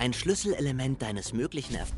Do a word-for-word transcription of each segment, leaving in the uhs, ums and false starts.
Ein Schlüsselelement deines möglichen Erfolgs.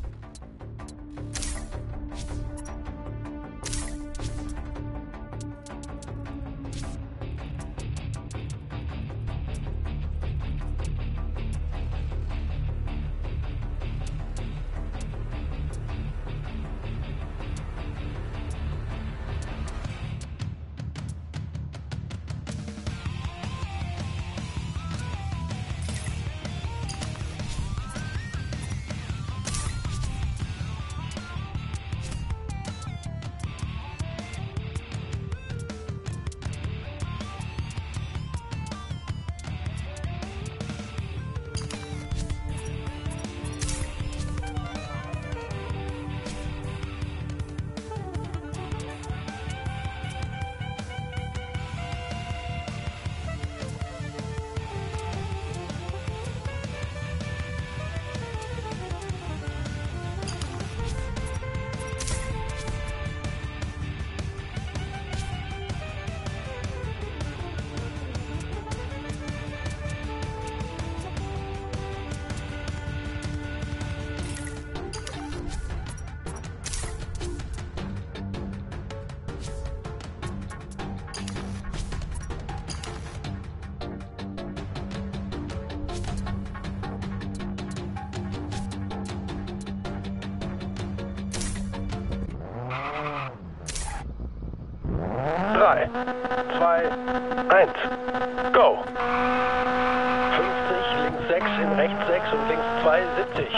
drei, zwei, eins, go! fünfzig, links sechs, in rechts sechs und links zwei, siebzig.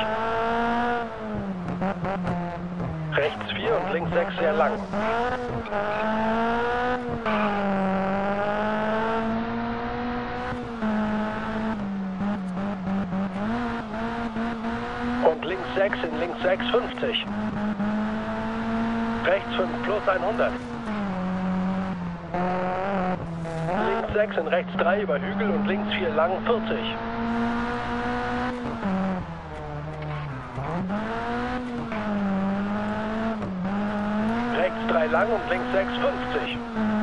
Rechts vier und links sechs sehr lang. Und links sechs, in links sechs, fünfzig. Rechts fünf plus hundert. Links sechs in rechts drei über Hügel und links vier lang, vierzig. Rechts drei lang und links sechs, fünfzig.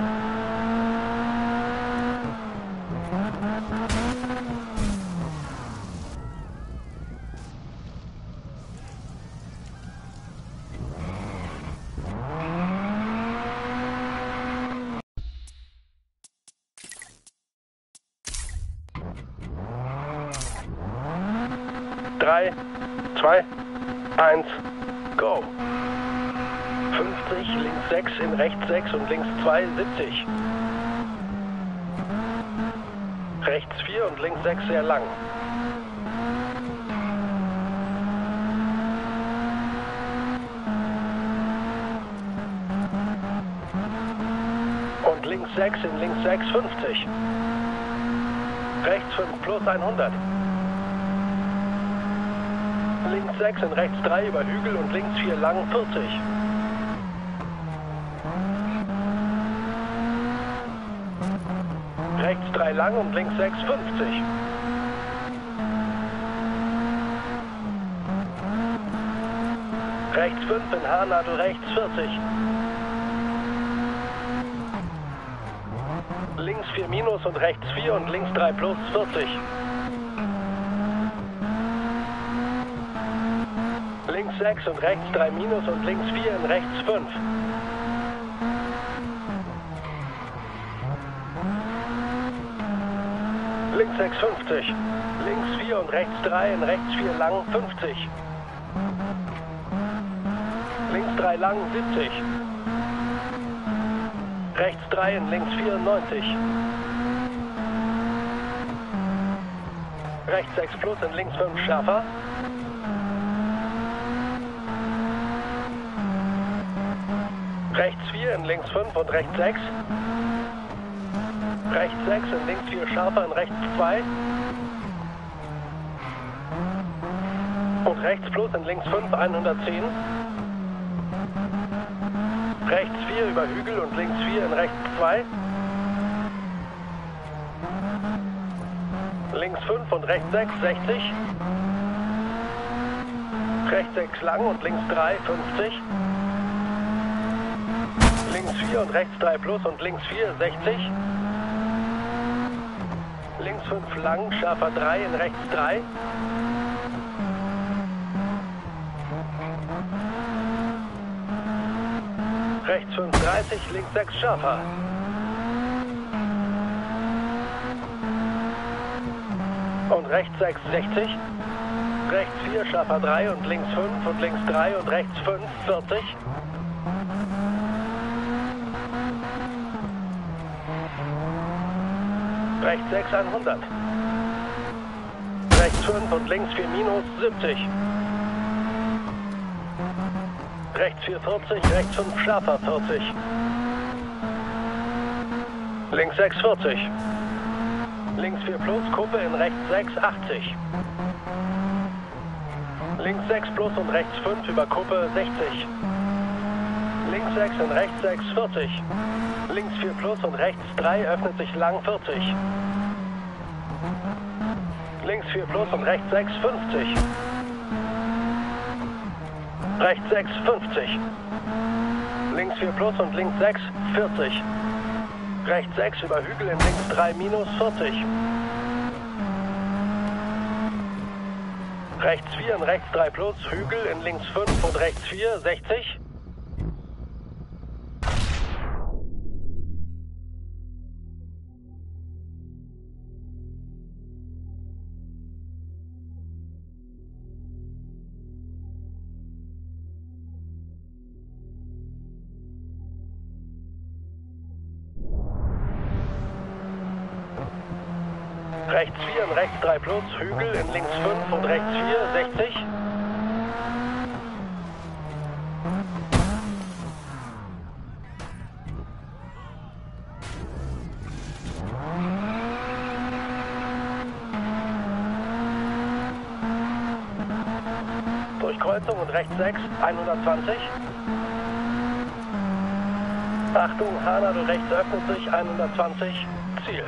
drei, zwei, eins, go! fünfzig, links sechs, in rechts sechs und links zwei, siebzig. Rechts vier und links sechs sehr lang. Und links sechs, in links sechs, fünfzig. Rechts fünf plus hundert. Links sechs in rechts drei über Hügel und links vier lang, vierzig. Rechts drei lang und links sechs, fünfzig. Rechts fünf in Haarnadel rechts, vierzig. Links vier minus und rechts vier und links drei plus, vierzig. Links sechs und rechts drei minus und links vier in rechts fünf. Links sechs, fünfzig. Links vier und rechts drei in rechts vier lang, fünfzig. Links drei lang, siebzig. Rechts drei in links vier, neunzig. Rechts sechs plus in links fünf schärfer. Rechts vier in links fünf und rechts sechs. Rechts sechs in links vier scharfer in rechts zwei. Und rechts plus in links fünf, hundertzehn. Rechts vier über Hügel und links vier in rechts zwei. Links fünf und rechts sechs, sechzig. Rechts sechs lang und links drei, fünfzig. Links vier und rechts drei plus und links vier, sechzig. Links fünf lang, scharfer drei in rechts drei. Rechts fünf dreißig, links sechs scharfer. Und rechts sechs sechzig. Rechts vier scharfer drei und links fünf und links drei und rechts fünf vierzig. Rechts sechs hundert. Rechts fünf und links vier minus siebzig. Rechts vier vierzig, rechts fünf scharfer vierzig. Links sechs vierzig. Links vier plus, Kuppe in rechts sechs achtzig. Links sechs plus und rechts fünf über Kuppe sechzig. Links sechs und rechts sechs vierzig. Links vier plus und rechts drei öffnet sich lang vierzig. Links vier plus und rechts sechs fünfzig. Rechts sechs fünfzig. Links vier plus und links sechs vierzig. Rechts sechs über Hügel in links drei minus vierzig. Rechts vier und rechts drei plus, Hügel in links fünf und rechts vier sechzig. Rechts vier und rechts drei plus, Hügel in links fünf und rechts vier sechzig. Durchkreuzung und rechts sechs, hundertzwanzig. Achtung, Haarnadel rechts öffnet sich, hundertzwanzig, Ziel.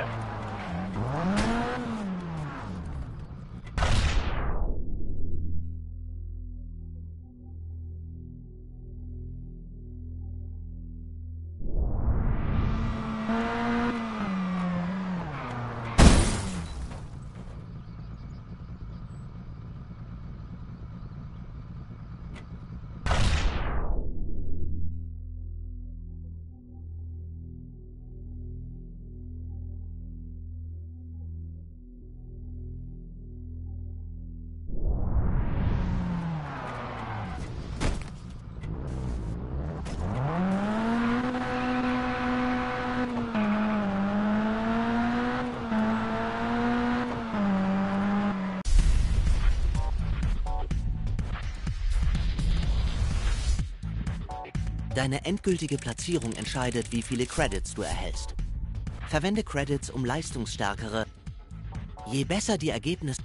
Deine endgültige Platzierung entscheidet, wie viele Credits du erhältst. Verwende Credits, um leistungsstärkere. Je besser die Ergebnisse.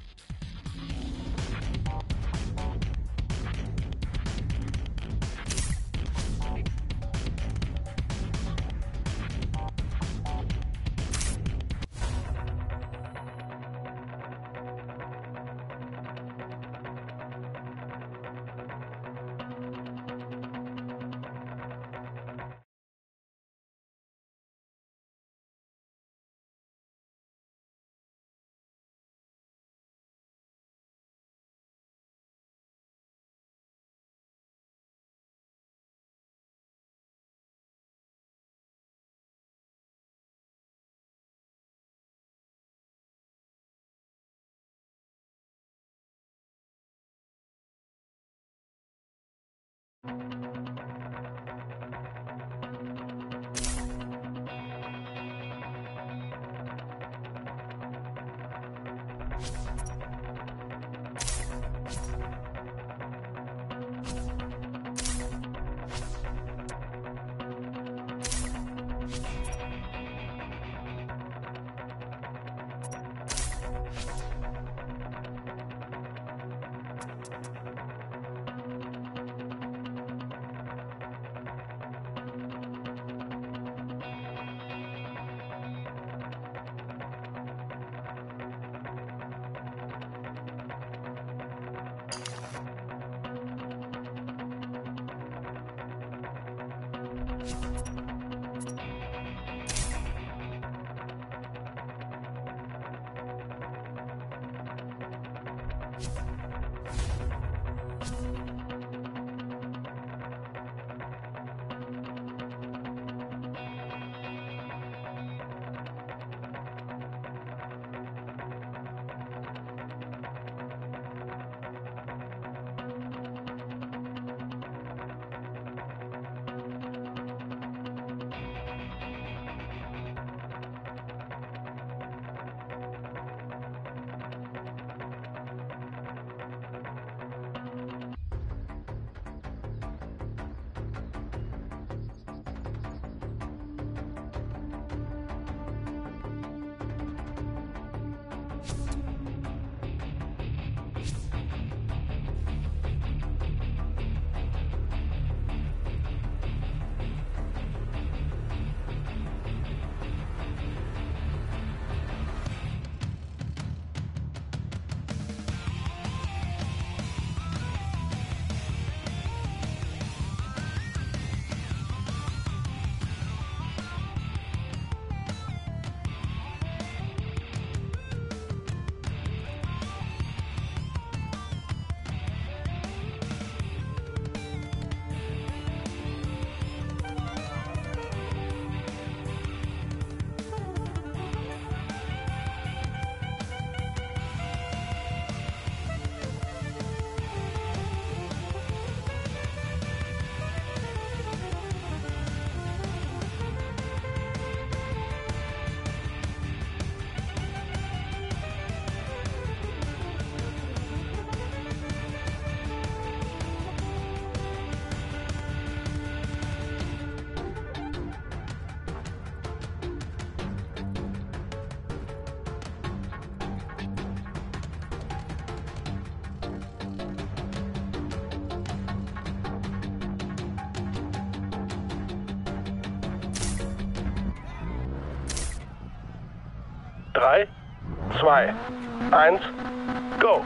drei, zwei, eins, go!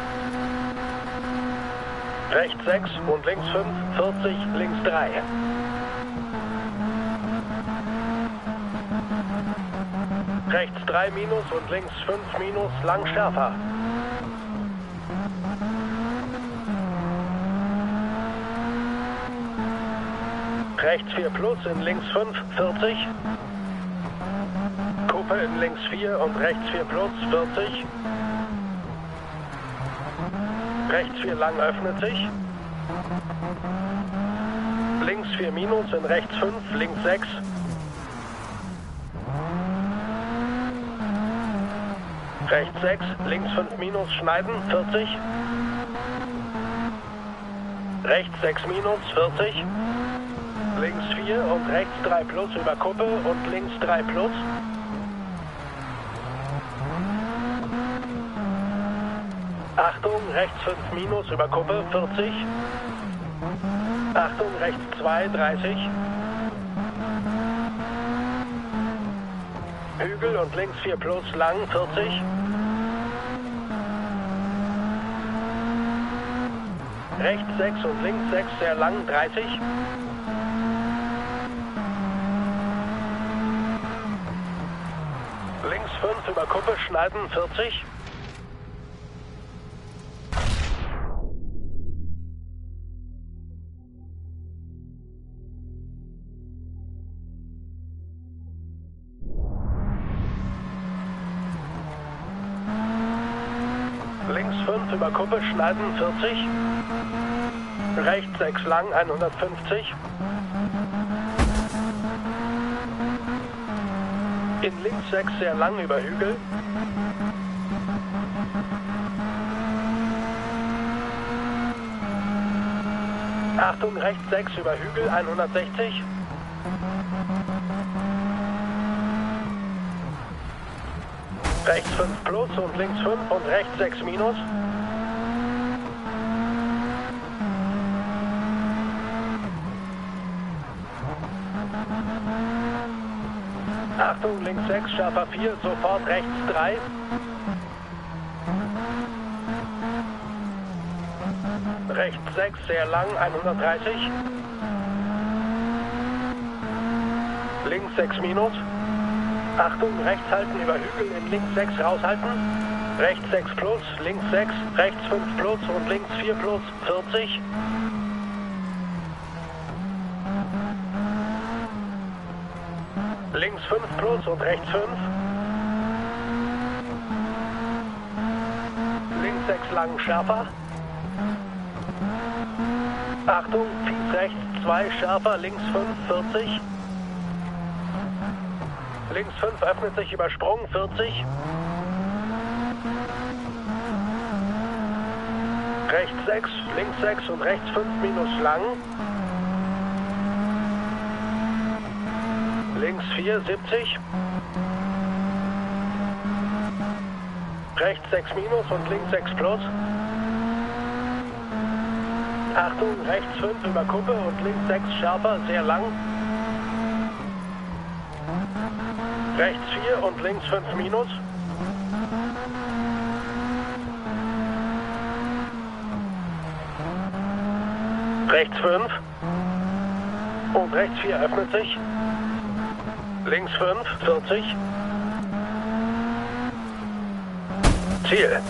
Rechts sechs und links fünf, vierzig, links drei. Rechts drei minus und links fünf minus, lang schärfer. Rechts vier plus in links fünf, vierzig. Kuppe in links vier und rechts vier plus, vierzig. Rechts vier lang öffnet sich. Links vier minus in rechts fünf, links sechs. Rechts sechs, links fünf minus, schneiden, vierzig. Rechts sechs minus, vierzig. Links vier und rechts drei plus über Kuppe und links drei plus. Achtung, rechts fünf minus über Kuppe, vierzig. Achtung, rechts zwei, dreißig. Hügel und links vier plus lang, vierzig. Rechts sechs und links sechs sehr lang, dreißig. Links fünf über Kuppe, schneiden, vierzig. Links fünf über Kuppe, schneiden, vierzig. Rechts sechs lang, hundertfünfzig. In links sechs sehr lang über Hügel. Achtung, rechts sechs über Hügel, hundertsechzig. Rechts fünf plus und links fünf und rechts sechs minus. Achtung, links sechs, scharfer vier, sofort rechts drei. Rechts sechs, sehr lang, hundertdreißig. Links sechs minus. Achtung, rechts halten über Hügel, in links sechs raushalten. Rechts sechs plus, links sechs, rechts fünf plus und links vier plus, vierzig. Links fünf plus und rechts fünf. Links sechs lang, schärfer. Achtung, fies rechts zwei, schärfer, links fünf, vierzig. Links fünf öffnet sich übersprungen, vierzig. Rechts sechs, links sechs und rechts fünf minus lang. Links vier, siebzig. Rechts sechs minus und links sechs plus. Achtung, rechts fünf über Kuppe und links sechs schärfer, sehr lang. Rechts vier und links fünf minus. Rechts fünf. Und rechts vier öffnet sich. Links fünf, vierzig. Ziel.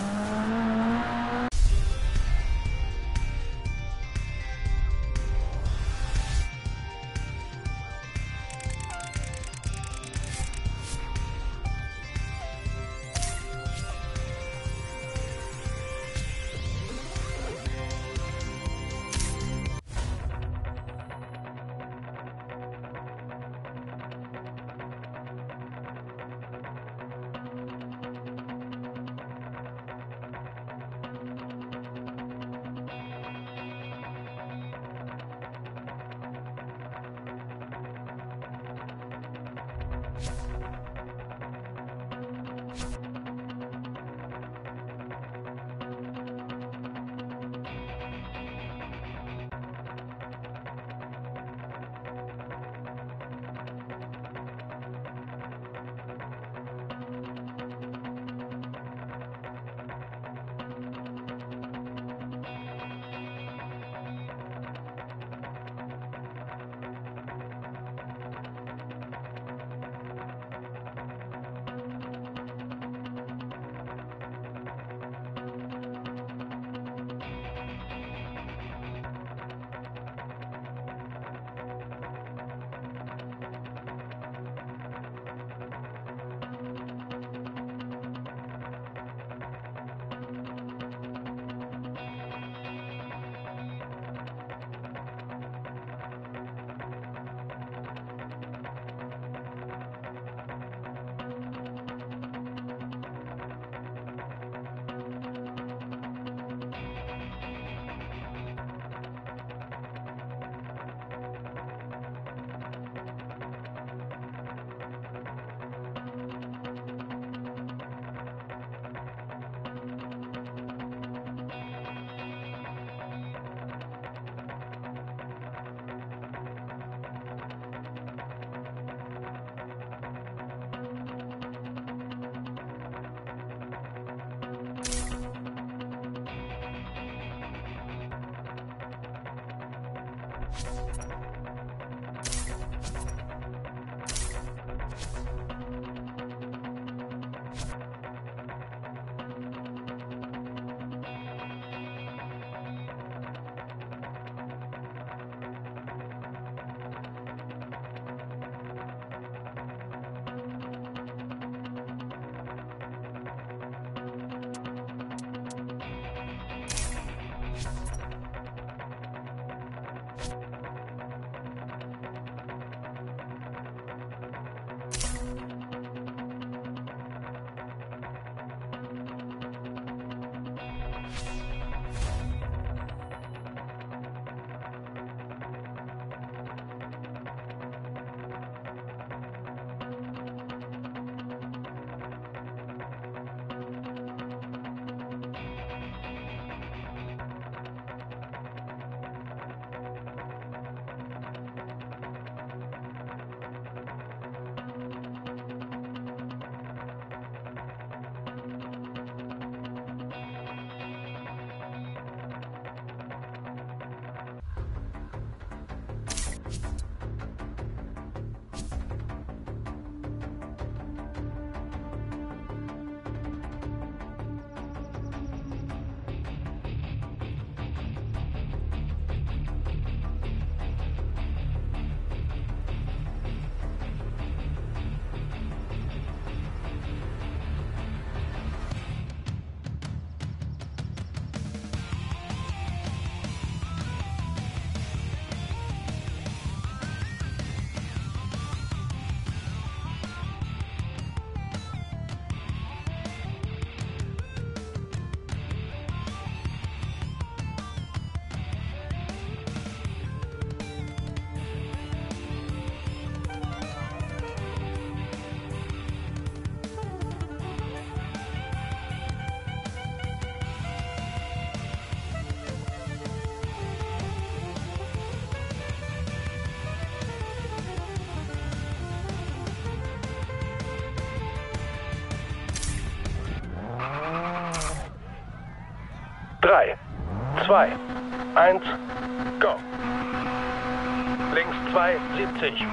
drei, zwei, eins, go. Links zwei, siebzig.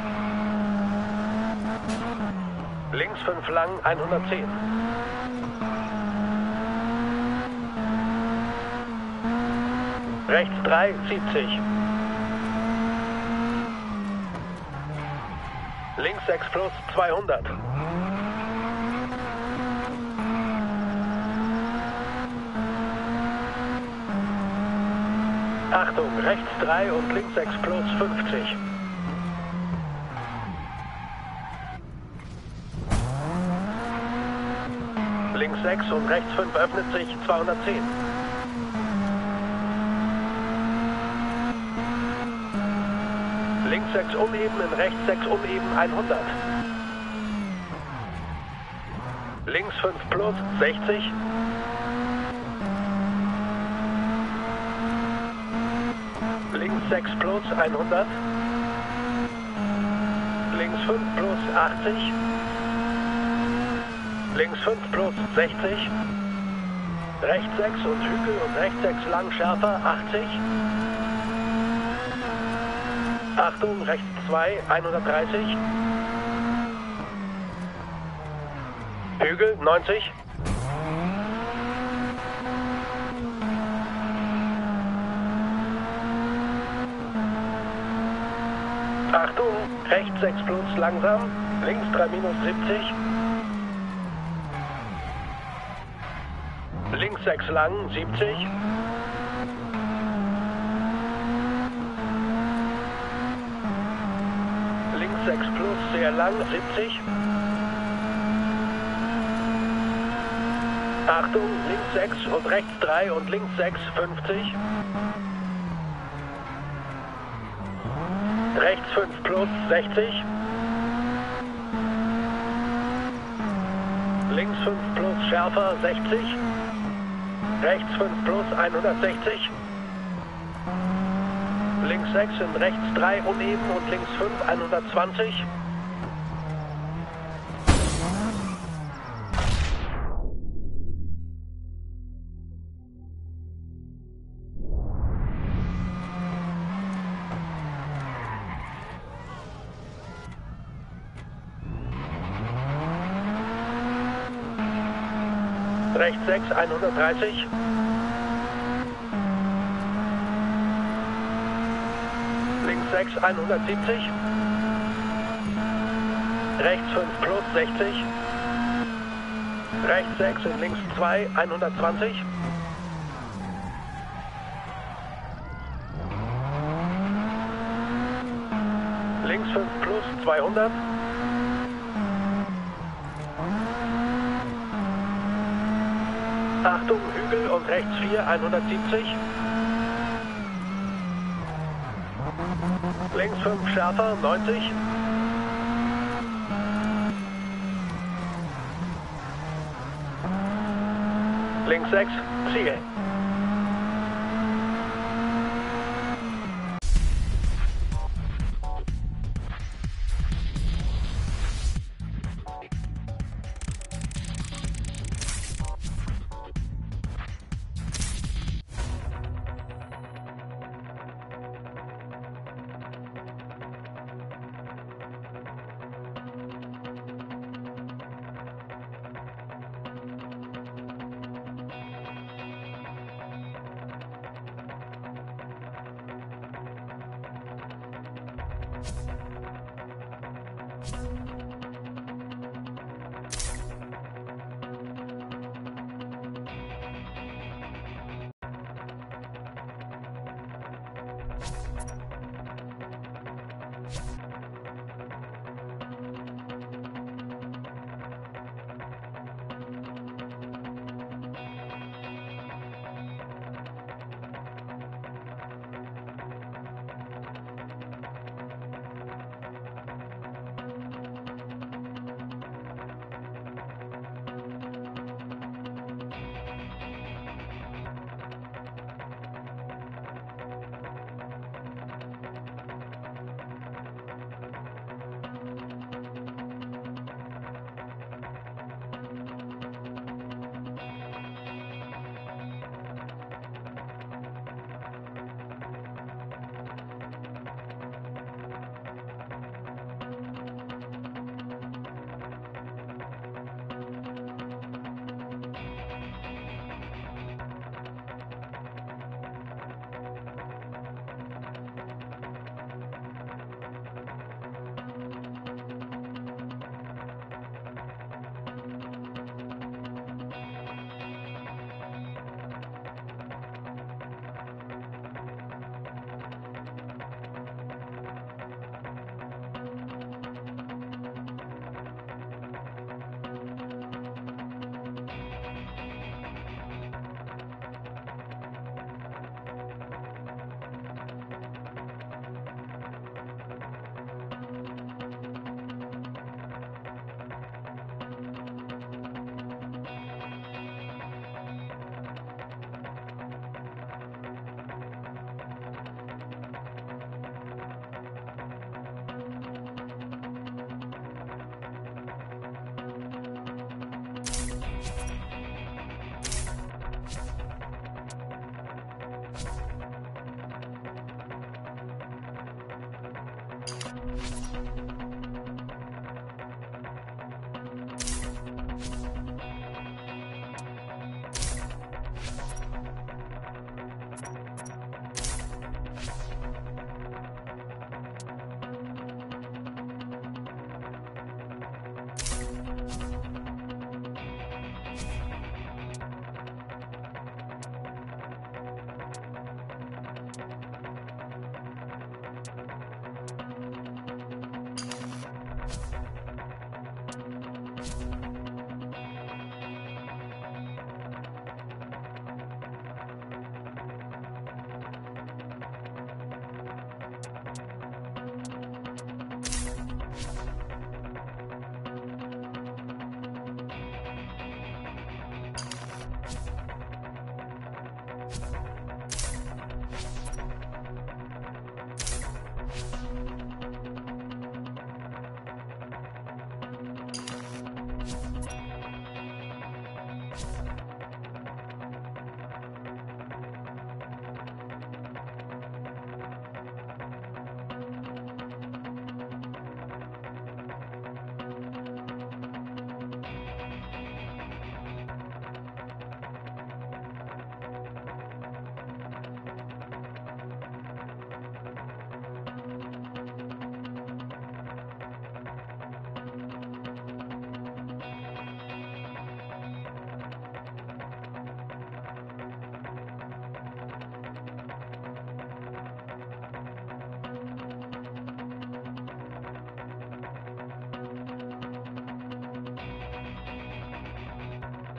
Links fünf lang, hundertzehn. Rechts drei, siebzig. Links sechs plus, zweihundert. Achtung, rechts drei und links sechs plus, fünfzig. Links sechs und rechts fünf öffnet sich, zweihundertzehn. Links sechs uneben, in rechts sechs uneben, hundert. Links fünf plus, sechzig. Links sechs plus, hundert. Links fünf plus, achtzig. Links fünf plus, sechzig. Rechts sechs und Hügel und rechts sechs lang schärfer, achtzig. Achtung, rechts zwei, hundertdreißig. Hügel, neunzig. Achtung, rechts sechs plus, langsam. Links drei minus, siebzig. Links sechs lang, siebzig. Links sechs plus, sehr lang, siebzig. Achtung, links sechs und rechts drei und links sechs, fünfzig. Rechts fünf plus, sechzig. Links fünf plus, schärfer, sechzig. Rechts fünf plus, hundertsechzig. Links sechs und rechts drei uneben und links fünf, hundertzwanzig. Rechts sechs, hundertdreißig. Links sechs, hundertsiebzig. Rechts fünf plus, sechzig. Rechts sechs und links zwei, hundertzwanzig. Links fünf plus, zweihundert. Achtung, Hügel und rechts vier, hundertsiebzig. Links fünf schärfer, neunzig. Links sechs, Ziel.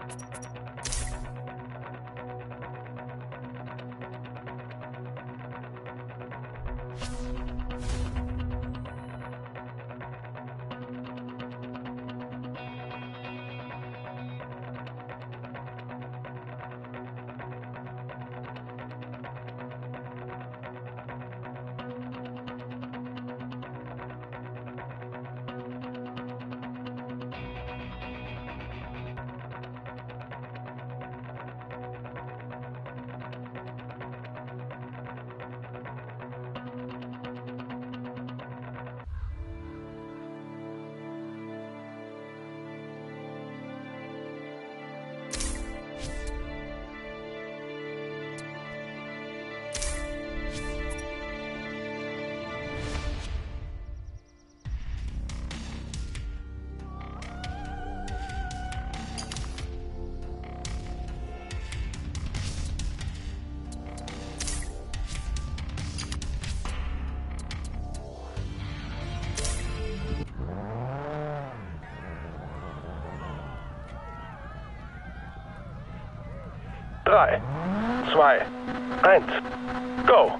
drei, zwei, eins, go!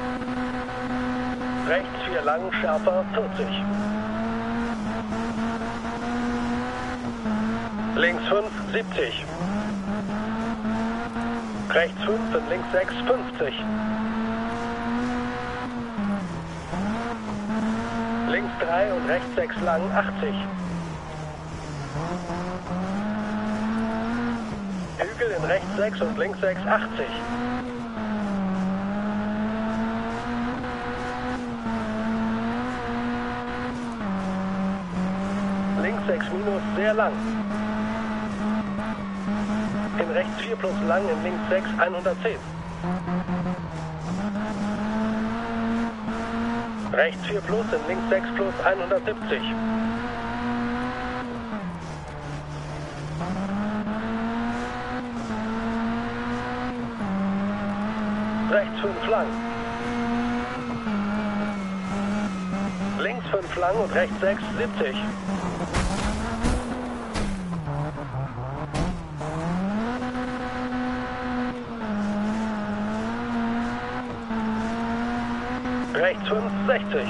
Rechts vier lang, schärfer vierzig. Links fünf, siebzig. Rechts fünf und links sechs, fünfzig. Links drei und rechts sechs lang, achtzig. Hügel in rechts sechs und links sechs, achtzig. Links sechs minus, sehr lang. In rechts vier plus lang, in links sechs, hundertzehn. Rechts vier plus, in links sechs plus, hundertsiebzig. Rechts fünf lang. Links fünf lang und rechts sechs, siebzig. Rechts fünf, sechzig.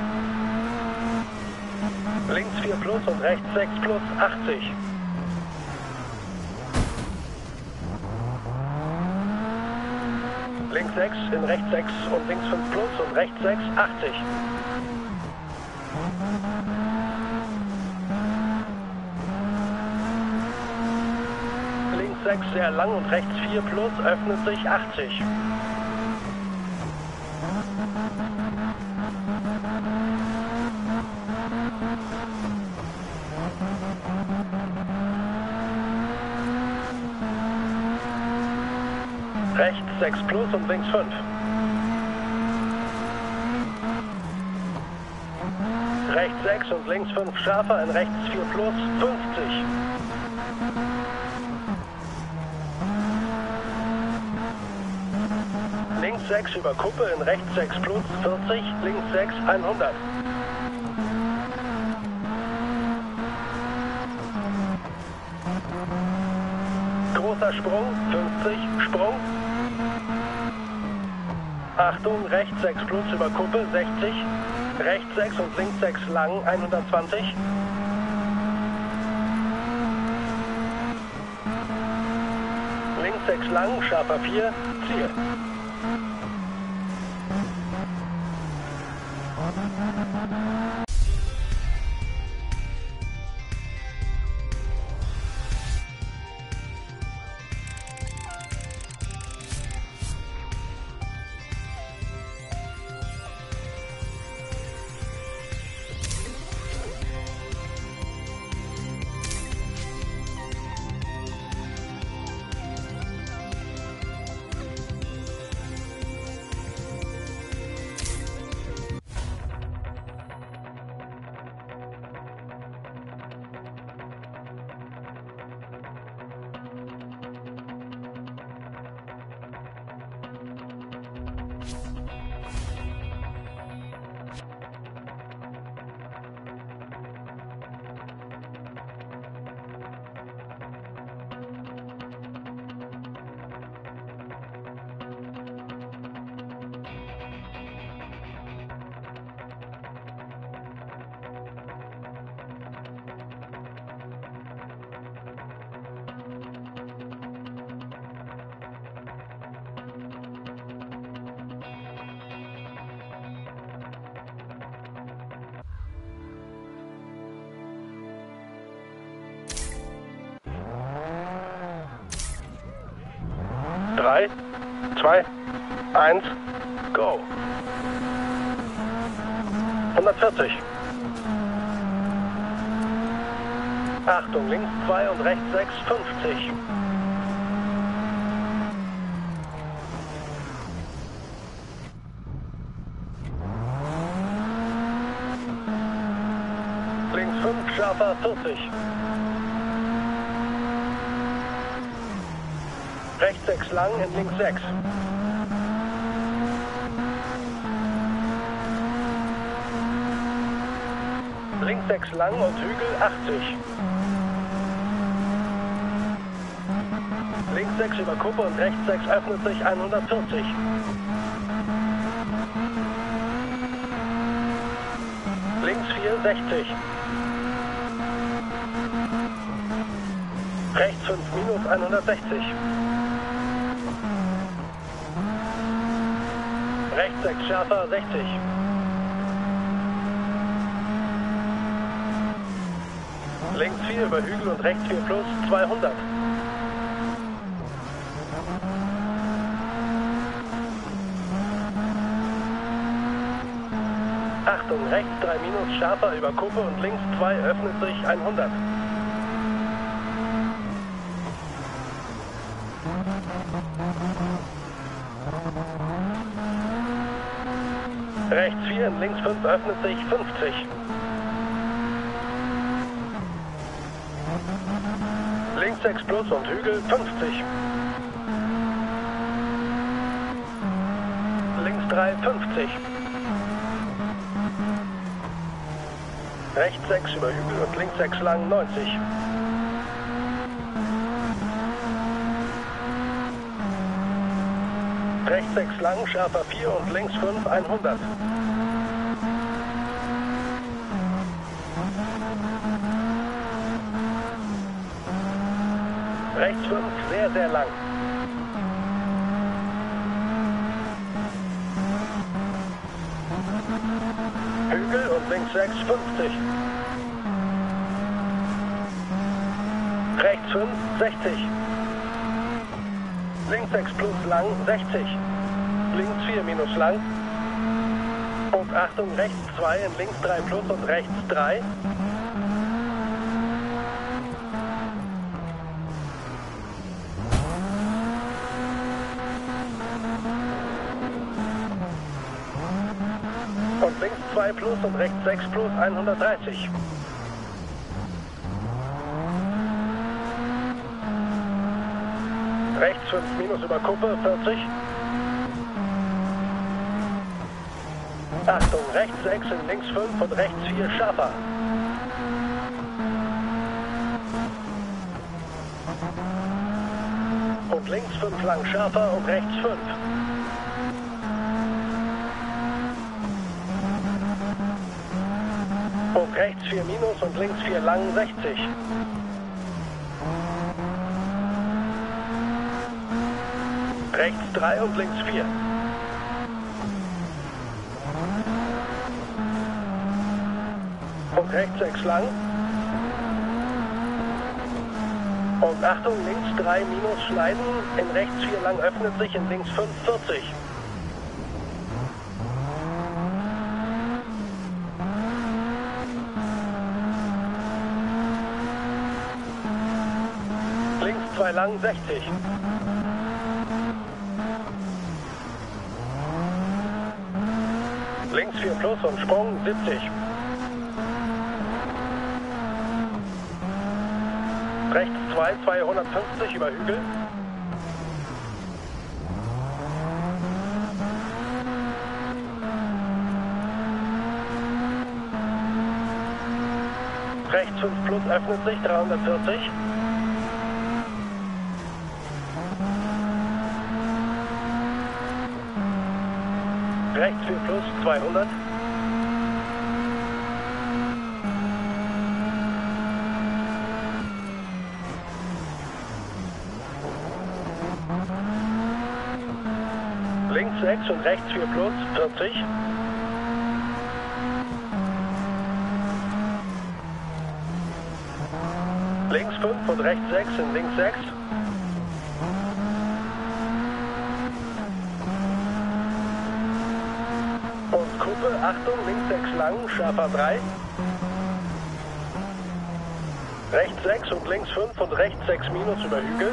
Links vier plus und rechts sechs plus, achtzig. Links sechs, in rechts sechs und links fünf plus und rechts sechs, achtzig. Links sechs sehr lang und rechts vier plus öffnet sich, achtzig. Rechts sechs plus und links fünf. Rechts sechs und links fünf schärfer, in rechts vier plus, fünfzig. Links sechs über Kuppe, in rechts sechs plus, vierzig, links sechs, hundert. Großer Sprung, fünfzig, Sprung. Achtung, rechts sechs plus über Kuppe, sechzig. Rechts sechs und links sechs lang, hundertzwanzig. Links sechs lang, scharfer vier, Ziel. drei, zwei, eins, go. hundertvierzig. Achtung, links zwei und rechts sechs, fünfzig. Links fünf, scharfer, vierzig. Rechts sechs lang, in links sechs. Links sechs lang und Hügel achtzig. Links sechs über Kuppe und rechts sechs öffnet sich hundertvierzig. Links vier, sechzig. Rechts fünf minus hundertsechzig. Rechts sechs scharfer, sechzig. Links vier über Hügel und rechts vier plus, zweihundert. Achtung, rechts drei minus, scharfer über Kuppe und links zwei öffnet sich hundert. Rechts vier, links fünf öffnet sich fünfzig. Links sechs plus und Hügel fünfzig. Links drei, fünfzig. Rechts sechs über Hügel und links sechs lang, neunzig. Rechts sechs lang, scharfer vier und links fünf, hundert. Rechts fünf, sehr, sehr lang. Hügel und links sechs, fünfzig. Rechts fünf, sechzig. Links sechs plus lang, sechzig. Links vier minus lang. Und Achtung, rechts zwei und links drei plus und rechts drei. Und links zwei plus und rechts sechs plus, hundertdreißig. Rechts fünf minus über Kuppe, vierzig. Achtung, rechts sechs und links fünf und rechts vier scharfer. Und links fünf lang scharfer und rechts fünf. Und rechts vier minus und links vier lang, sechzig. Rechts drei und links vier. Und rechts sechs lang. Und Achtung, links drei minus schneiden, in rechts vier lang öffnet sich, in links fünf, vierzig. Links zwei lang, sechzig. Links vier plus und Sprung, siebzig. Rechts zwei, zweihundertfünfzig über Hügel. Rechts fünf plus öffnet sich, dreihundertvierzig. Rechts vier plus, zweihundert. Links sechs und rechts vier plus, vierzig. Links fünf und rechts sechs und links sechs. Lupe, Achtung, links sechs lang, scharfer drei. Rechts sechs und links fünf und rechts sechs minus über Hügel.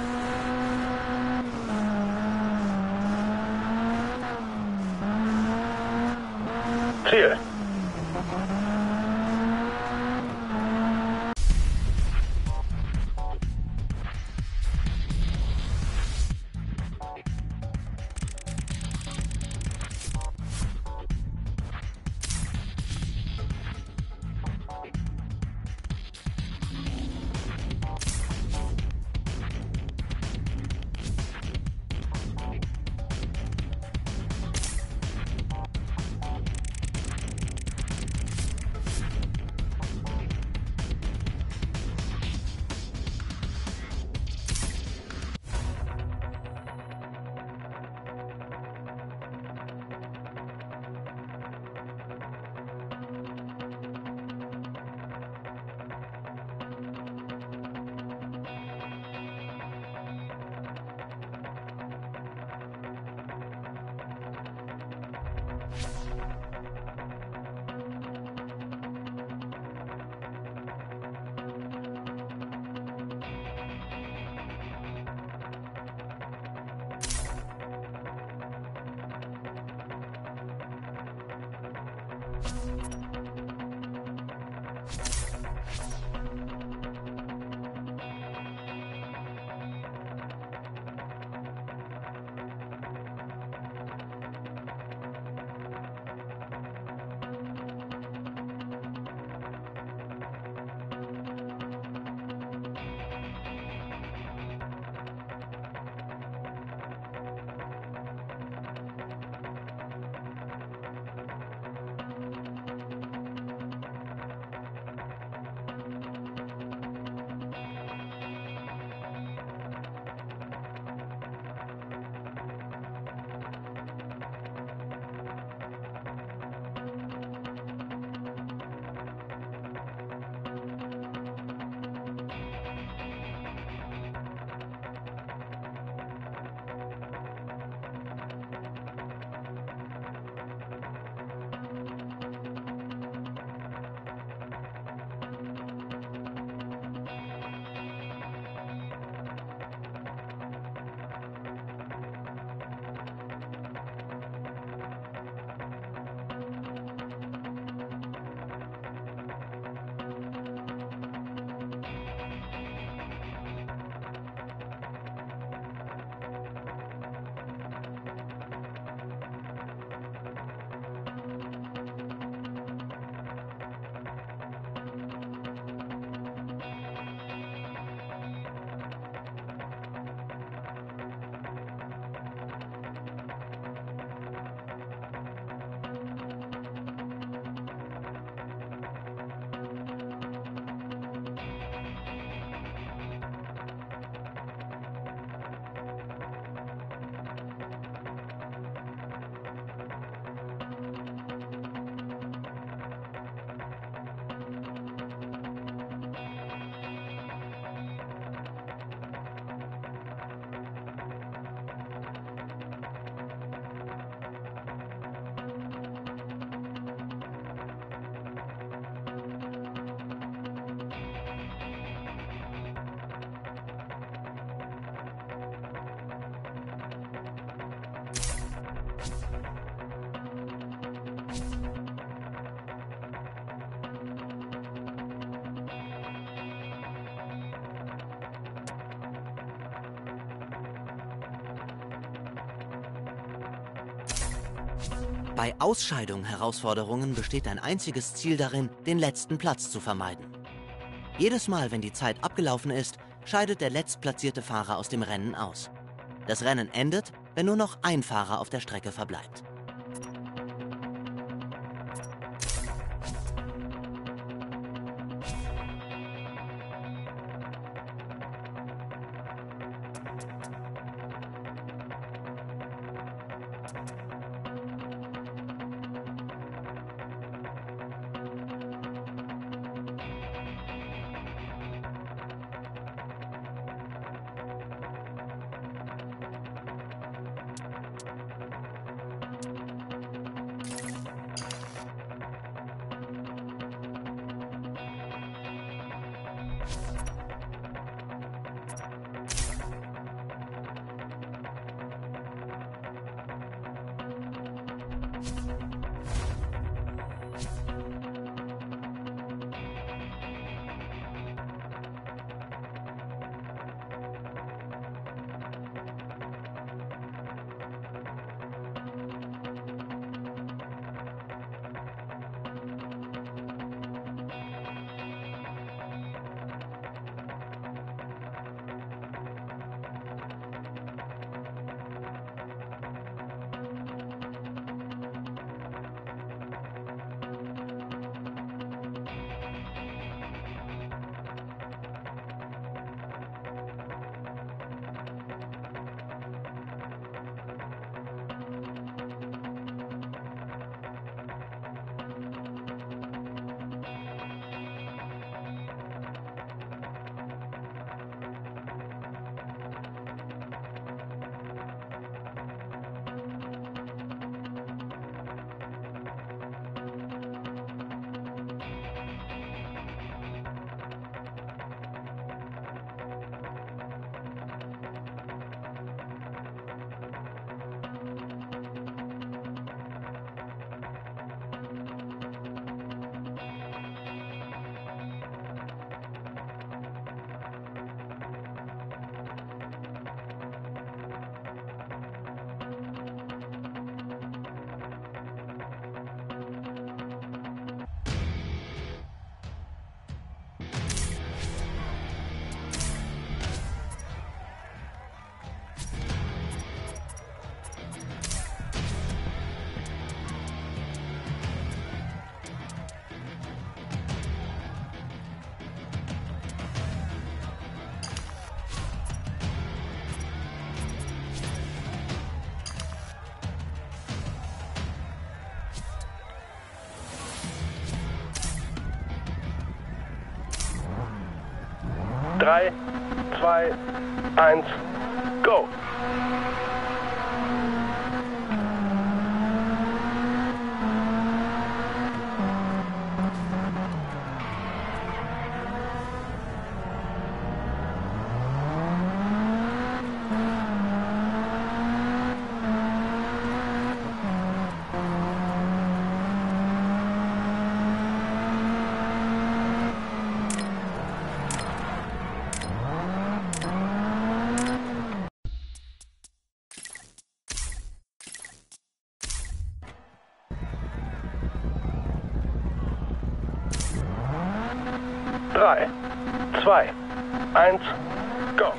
Ziel. Bei Ausscheidung-Herausforderungen besteht ein einziges Ziel darin, den letzten Platz zu vermeiden. Jedes Mal, wenn die Zeit abgelaufen ist, scheidet der letztplatzierte Fahrer aus dem Rennen aus. Das Rennen endet, wenn nur noch ein Fahrer auf der Strecke verbleibt. drei, zwei, eins, go! drei, zwei, eins, go!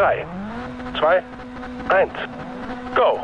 drei, zwei, eins, go!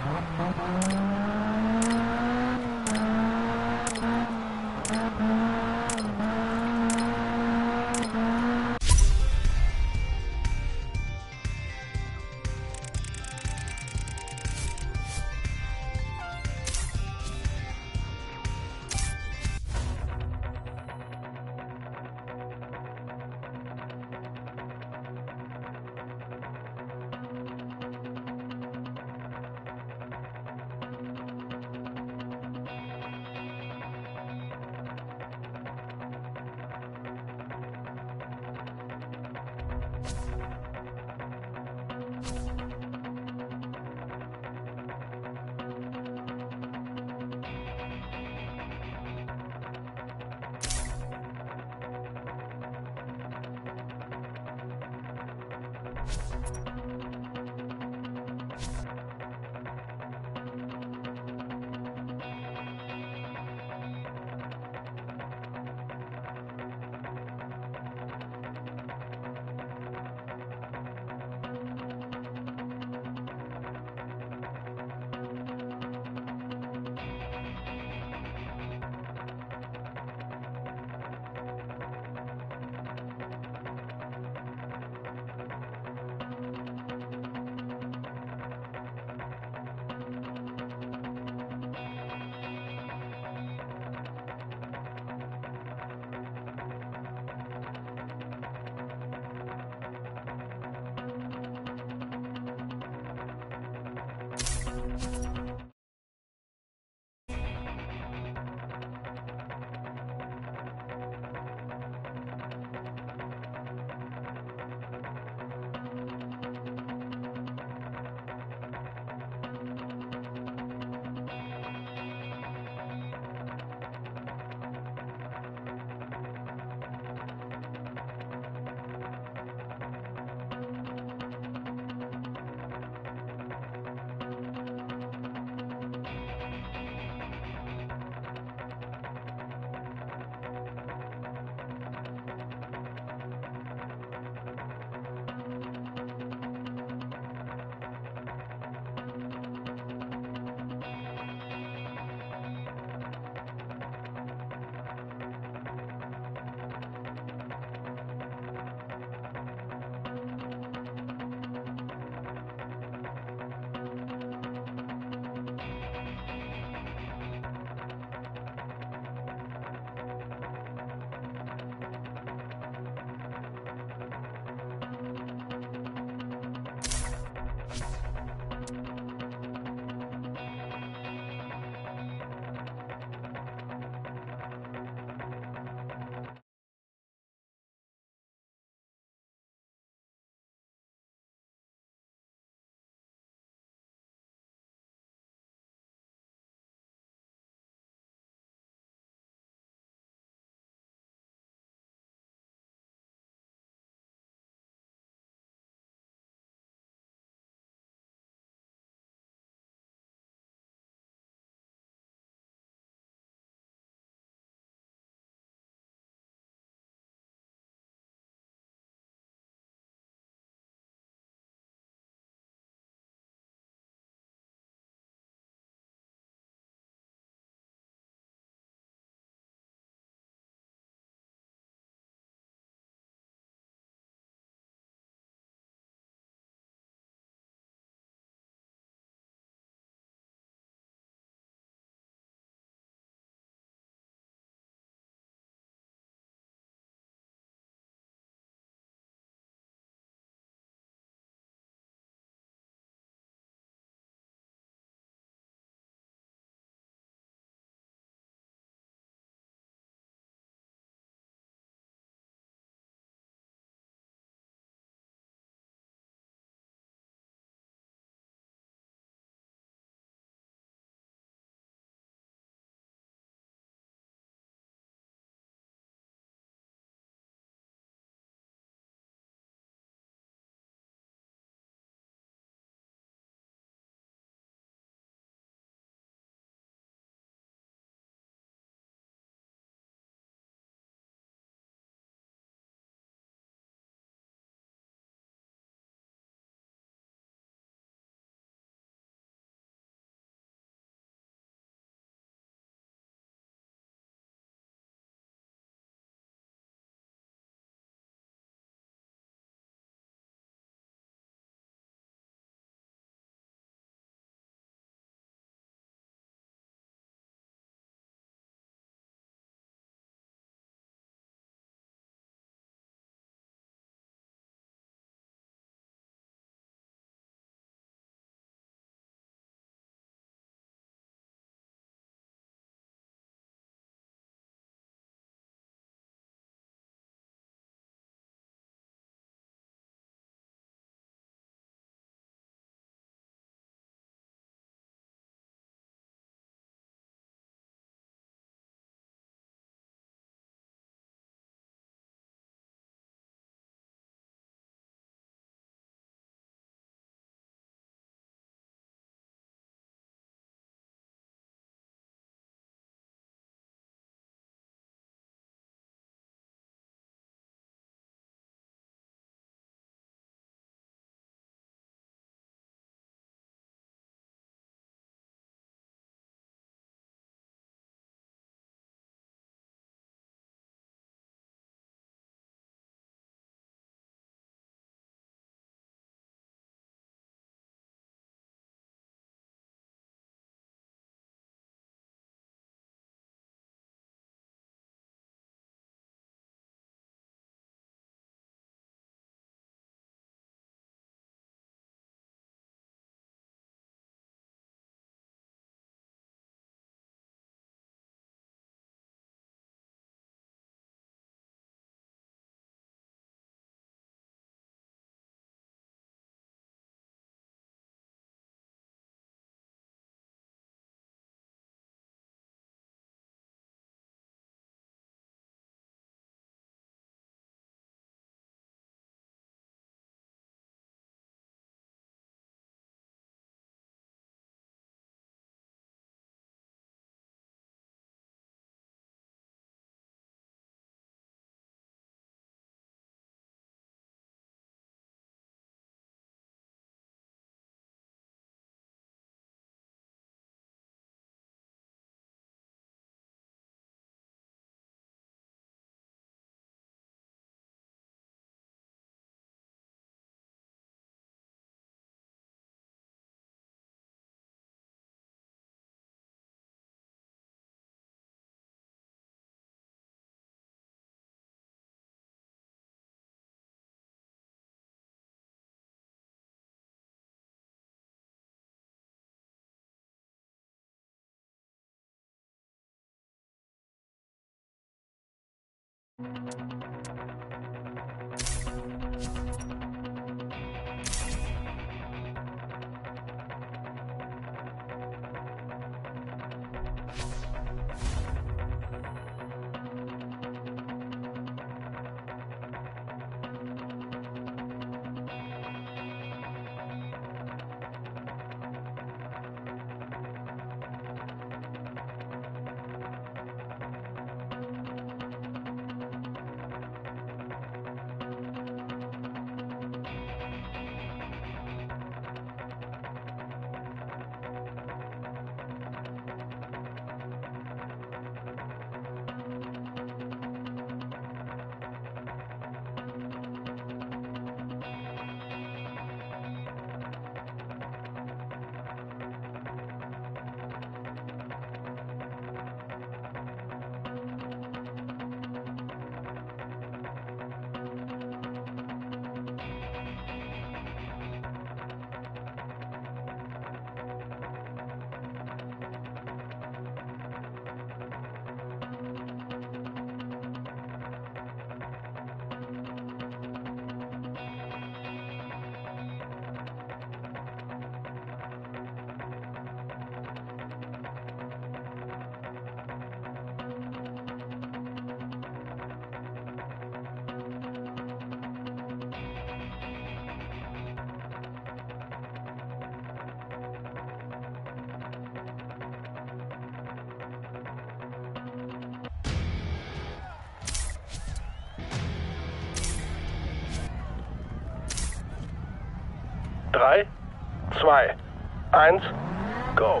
Drei, zwei, eins, go!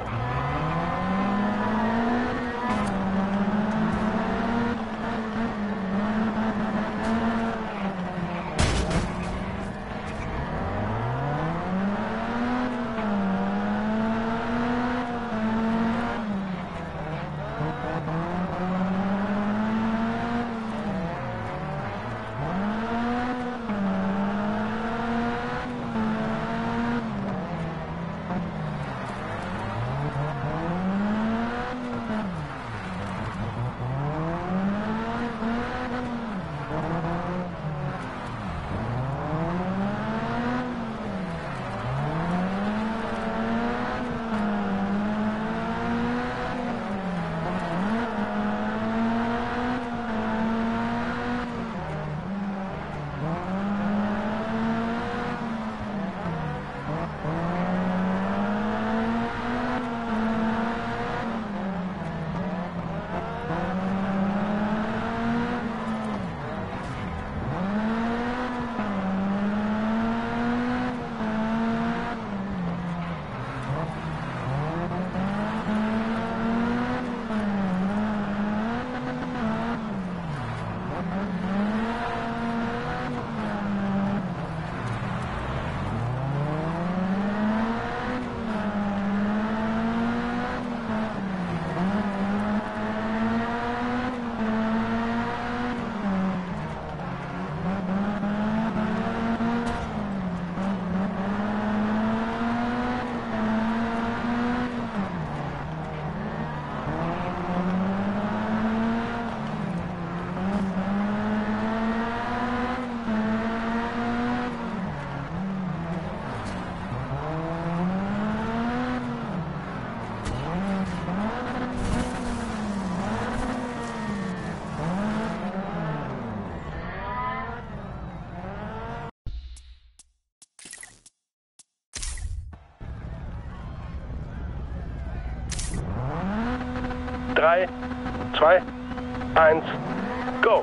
Drei, zwei, eins, go!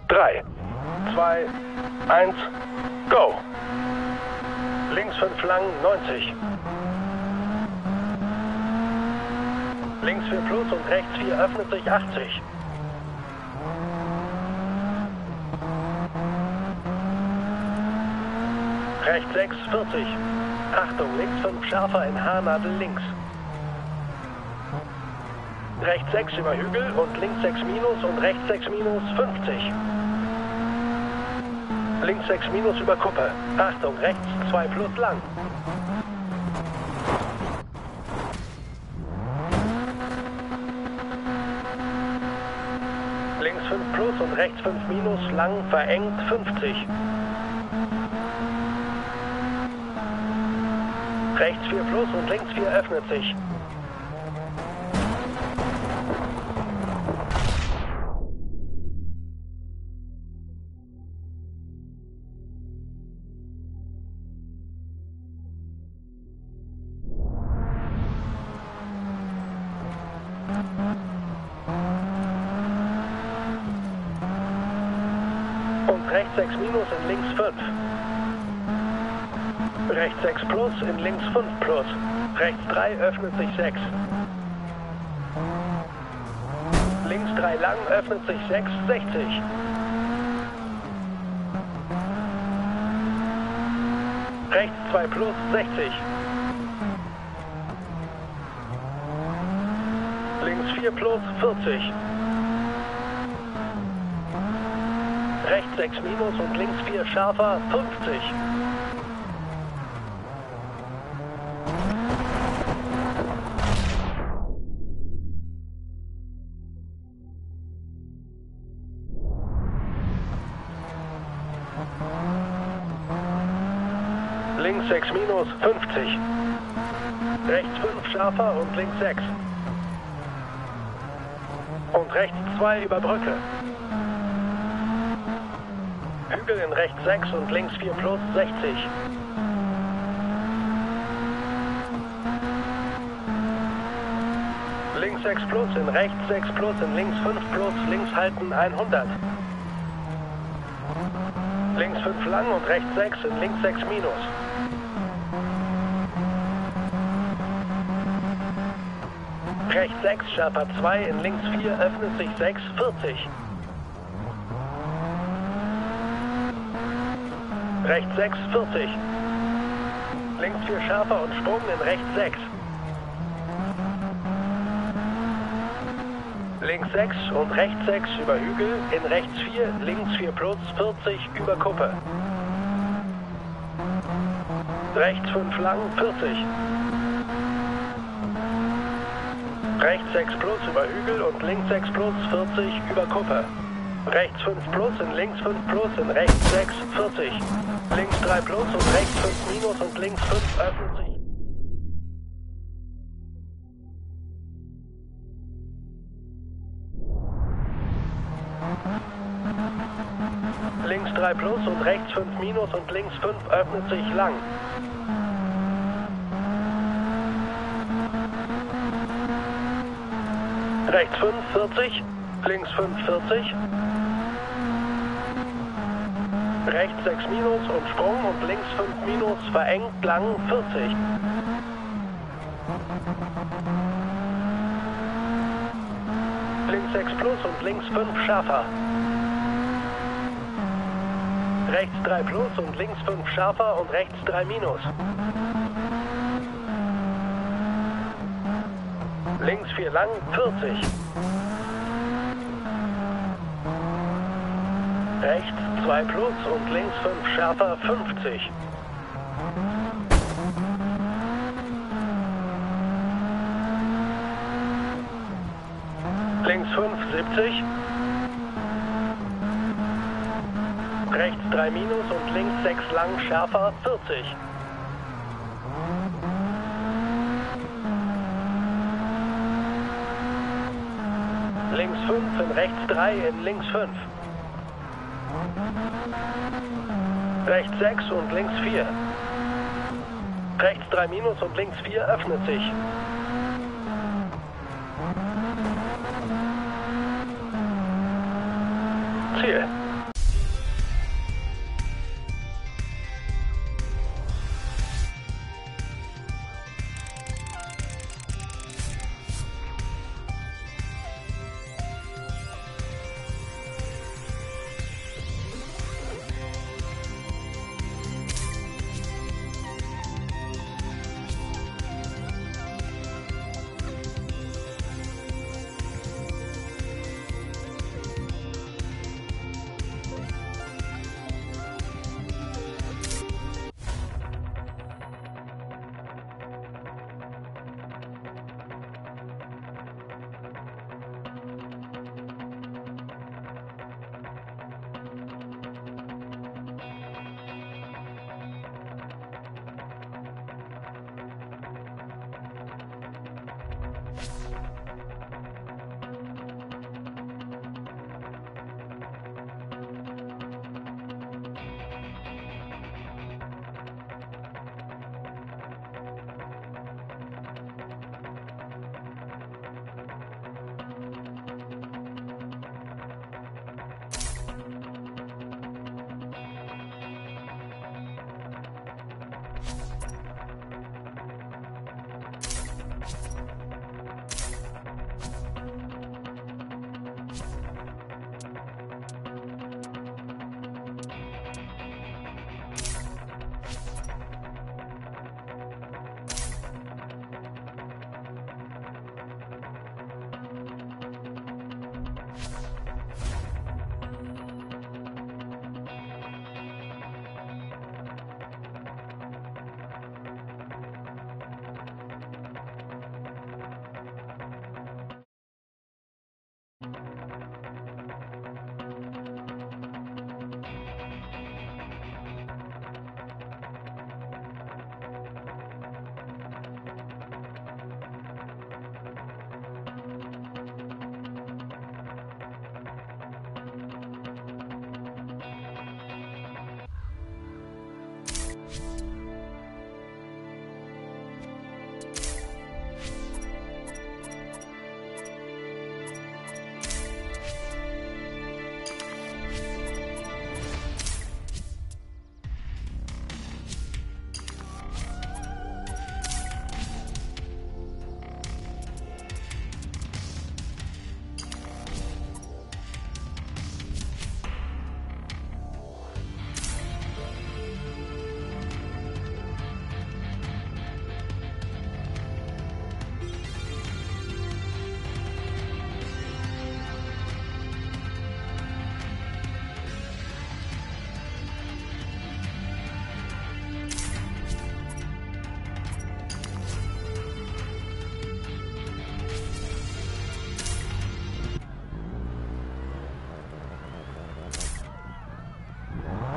drei, zwei, eins, go! Links fünf lang, neunzig. Links vier plus und rechts vier öffnet sich, achtzig. Rechts sechs, vierzig. Achtung, links fünf scharfer in Haarnadel links. Rechts sechs über Hügel und links sechs minus und rechts sechs minus, fünfzig. Links sechs minus über Kuppe. Achtung, rechts zwei plus lang. Links fünf plus und rechts fünf minus, lang, verengt, fünfzig. Rechts vier plus und links vier öffnet sich. Und rechts sechs minus in links fünf. Rechts sechs plus in links fünf plus. Rechts drei öffnet sich sechs. Links drei lang öffnet sich sechs, sechzig. Rechts zwei plus, sechzig. Links vier plus, vierzig. Rechts sechs minus und links vier scharfer, fünfzig. Links sechs minus, fünfzig. Rechts fünf scharfer und links sechs. Und rechts zwei über Brücke. Hügel in rechts sechs und links vier plus, sechzig. Links sechs plus, in rechts sechs plus, in links fünf plus, links halten hundert. Links fünf lang und rechts sechs, in links sechs minus. Rechts sechs, scharfer zwei, in links vier, öffnet sich sechs, vierzig. Rechts sechs, vierzig. Links vier scharfer und Sprung in rechts sechs. Links sechs und rechts sechs über Hügel, in rechts vier, links vier plus, vierzig über Kuppe. Rechts fünf lang, vierzig. Rechts sechs plus über Hügel und links sechs plus, vierzig über Kuppe. Rechts fünf plus, in links fünf plus, in rechts sechs, vierzig. Links drei plus und rechts fünf minus und links fünf öffnet sich. Links drei plus und rechts fünf minus und links fünf öffnet sich lang. Rechts fünf, vierzig. Links fünf, vierzig. Rechts sechs minus und Sprung und links fünf minus, verengt, lang, vierzig. Links sechs plus und links fünf scharfer. Rechts drei plus und links fünf scharfer und rechts drei minus. Links vier lang, vierzig. Rechts zwei plus und links fünf scharfer, fünfzig. Links fünf, siebzig. Rechts drei minus und links sechs lang, schärfer, vierzig. Links fünf, in rechts drei, in links fünf. Rechts sechs und links vier. Rechts drei minus und links vier öffnet sich. Ziel.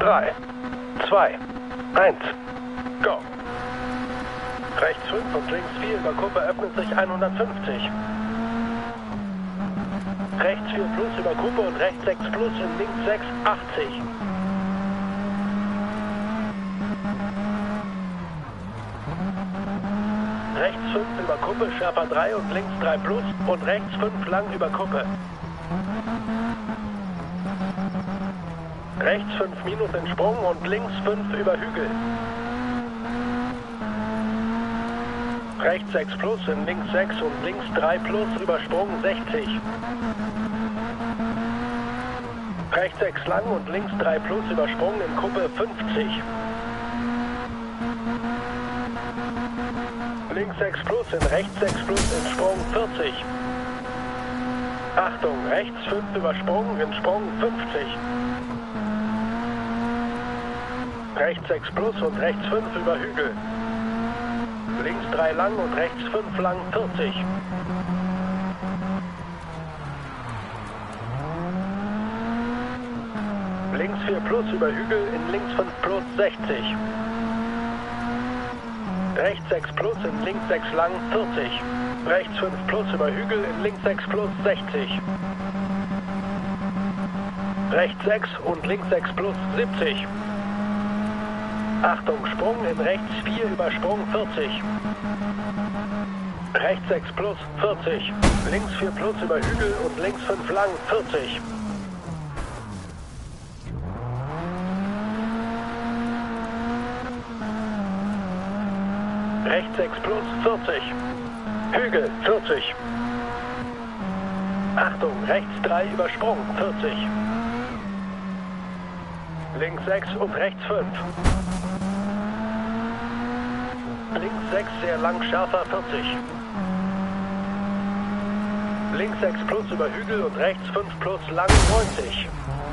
drei, zwei, eins, go. Rechts fünf und links vier über Kuppe öffnet sich hundertfünfzig. Rechts vier plus über Kuppe und rechts sechs plus und links sechs, achtzig. Rechts fünf über Kuppe, Sherpa drei und links drei plus und rechts fünf lang über Kuppe. Rechts fünf minus in Sprung und links fünf über Hügel. Rechts sechs plus in links sechs und links drei plus über Sprung sechzig. Rechts sechs lang und links drei plus über Sprung in Kuppe fünfzig. Links sechs plus in rechts sechs plus in Sprung vierzig. Achtung, rechts fünf über Sprung in Sprung fünfzig. Rechts sechs plus und rechts fünf über Hügel. Links drei lang und rechts fünf lang vierzig. Links vier plus über Hügel in links fünf plus sechzig. Rechts sechs plus in links sechs lang vierzig. Rechts fünf plus über Hügel in links sechs plus sechzig. Rechts sechs und links sechs plus siebzig. Achtung, Sprung in rechts vier über Sprung vierzig. Rechts sechs plus vierzig. Links vier plus über Hügel und links fünf lang vierzig. Rechts sechs plus vierzig. Hügel vierzig. Achtung, rechts drei über Sprung vierzig. Links sechs und rechts fünf. Links sechs sehr lang, scharfer vierzig. Links sechs plus über Hügel und rechts fünf plus lang neunzig.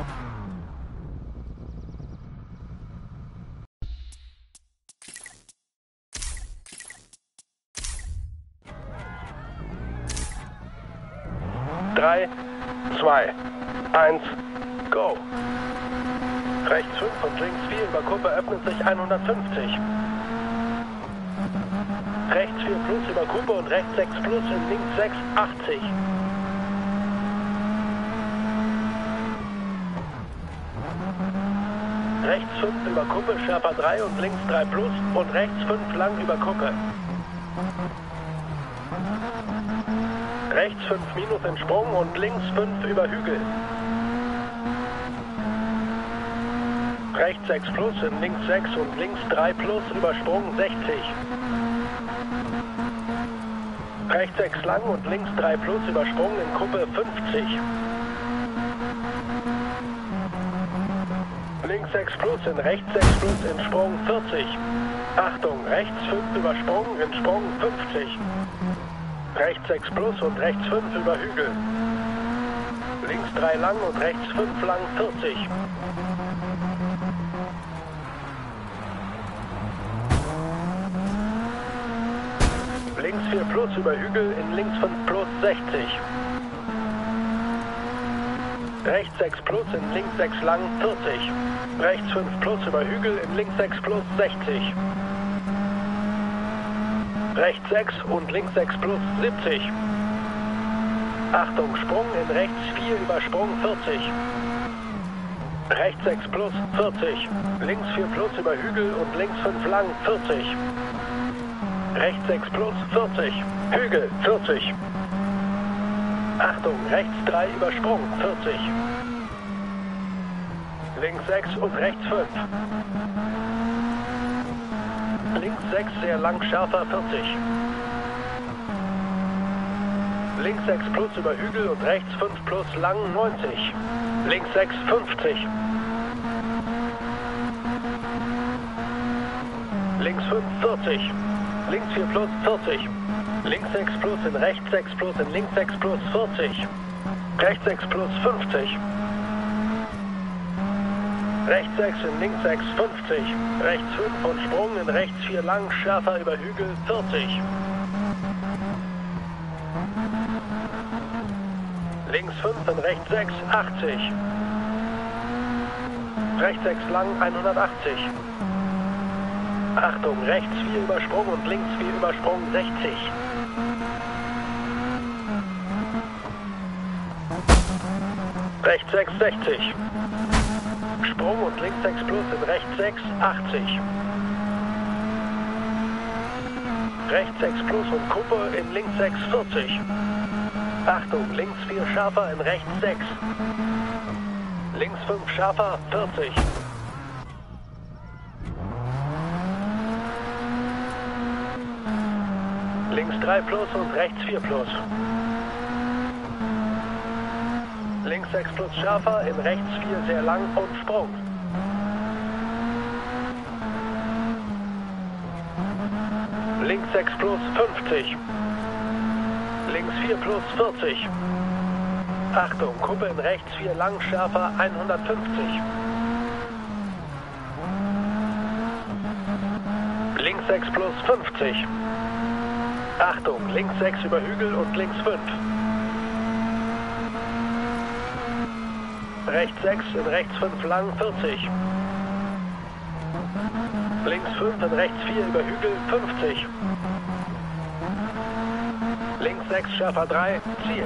drei, zwei, eins, go. Rechts fünf und links vier über Kuppe öffnet sich hundertfünfzig. Rechts vier plus über Kuppe und rechts sechs plus in links sechs, achtzig. Rechts fünf über Kuppe, Sherpa drei und links drei plus und rechts fünf lang über Kuppe. Rechts fünf minus in Sprung und links fünf über Hügel. Rechts sechs plus in links sechs und links drei plus über Sprung sechzig. Rechts sechs lang und links drei plus über Sprung in Kuppe fünfzig. Links sechs plus in rechts sechs plus in Sprung vierzig. Achtung, rechts fünf über Sprung in Sprung fünfzig. Rechts sechs plus und rechts fünf über Hügel. Links drei lang und rechts fünf lang vierzig. Links vier plus über Hügel in links fünf plus sechzig. Rechts sechs plus in links sechs lang vierzig. Rechts fünf plus über Hügel in links sechs plus sechzig. Rechts sechs und links sechs plus siebzig. Achtung, Sprung in rechts vier über Sprung vierzig. Rechts sechs plus vierzig. Links vier plus über Hügel und links fünf lang vierzig. Rechts sechs plus vierzig. Hügel vierzig. Achtung, rechts drei über Sprung vierzig. Links sechs und rechts fünf. Links sechs sehr lang, scharfer vierzig. Links sechs plus über Hügel und rechts fünf plus lang neunzig. Links sechs fünfzig. Links fünf vierzig. Links vier plus vierzig. Links sechs plus in rechts sechs plus in links sechs plus vierzig. Rechts sechs plus fünfzig. Rechts sechs in links sechs fünfzig. Rechts fünf und Sprung in rechts vier lang, schärfer über Hügel vierzig. Links fünf in rechts sechs achtzig. rechts sechs lang, hundertachtzig. Achtung, rechts vier Übersprung und links vier Übersprung, sechzig. Rechts sechs, sechzig. Sprung und links sechs plus in rechts sechs, achtzig. Rechts sechs plus und Kuppe in links sechs, vierzig. Achtung, links vier scharfer in rechts sechs. Links fünf scharfer, vierzig. Links drei plus und rechts vier plus. Links sechs plus scharfer, in rechts vier sehr lang und Sprung. Links sechs plus fünfzig. Links vier plus vierzig. Achtung, Kuppe in rechts vier lang schärfer hundertfünfzig. Links sechs plus fünfzig. Achtung, links sechs über Hügel und links fünf. Rechts sechs in rechts fünf lang vierzig. Links fünf in rechts vier über Hügel fünfzig. Links sechs schärfer drei, Ziel.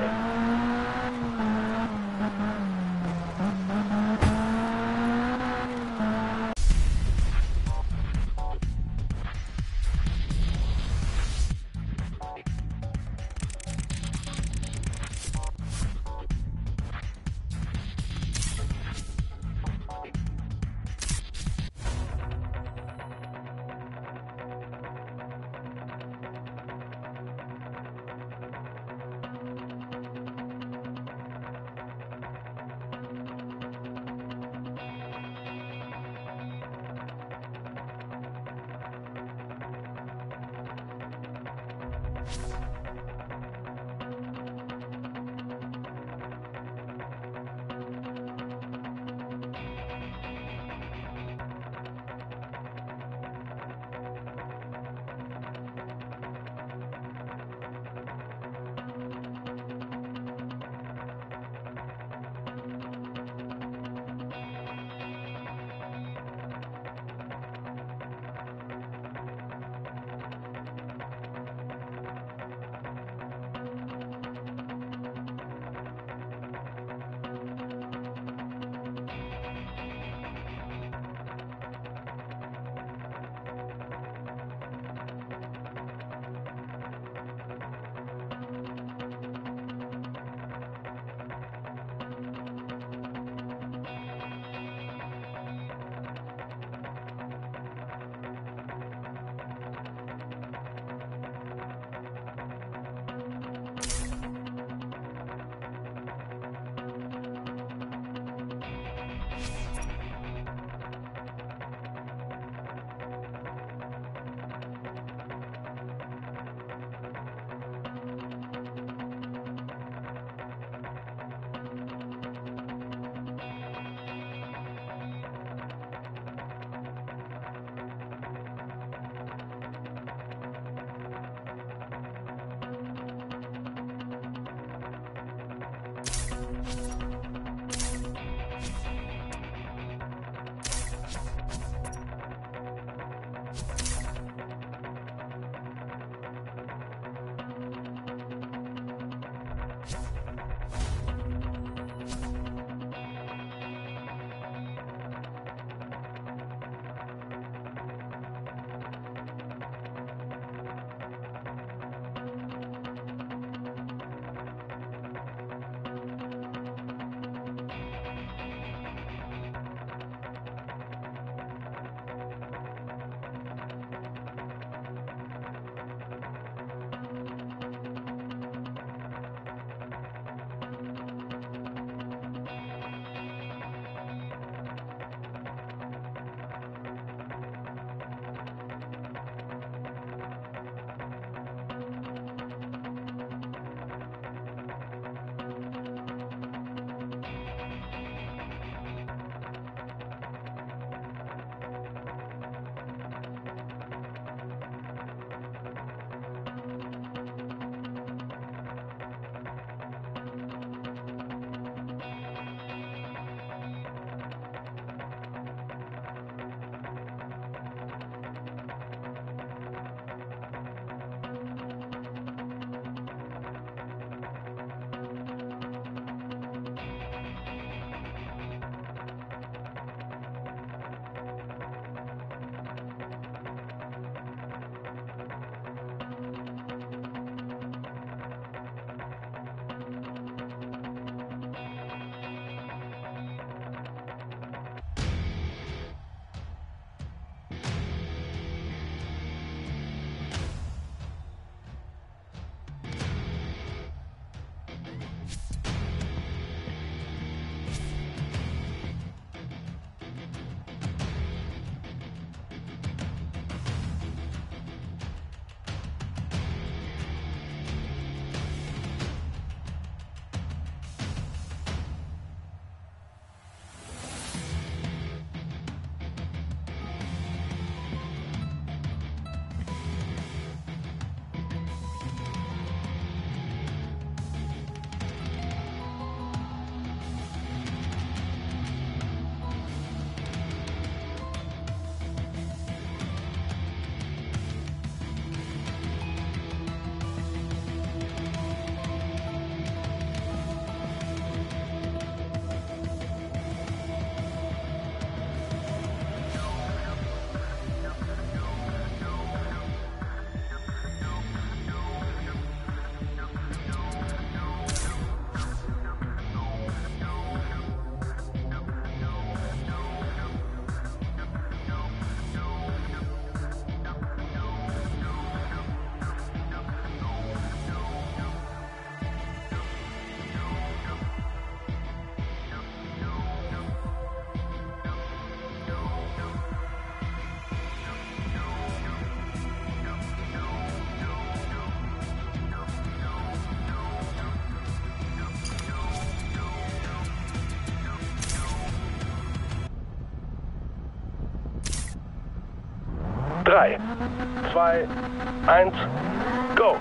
drei, zwei, eins, go!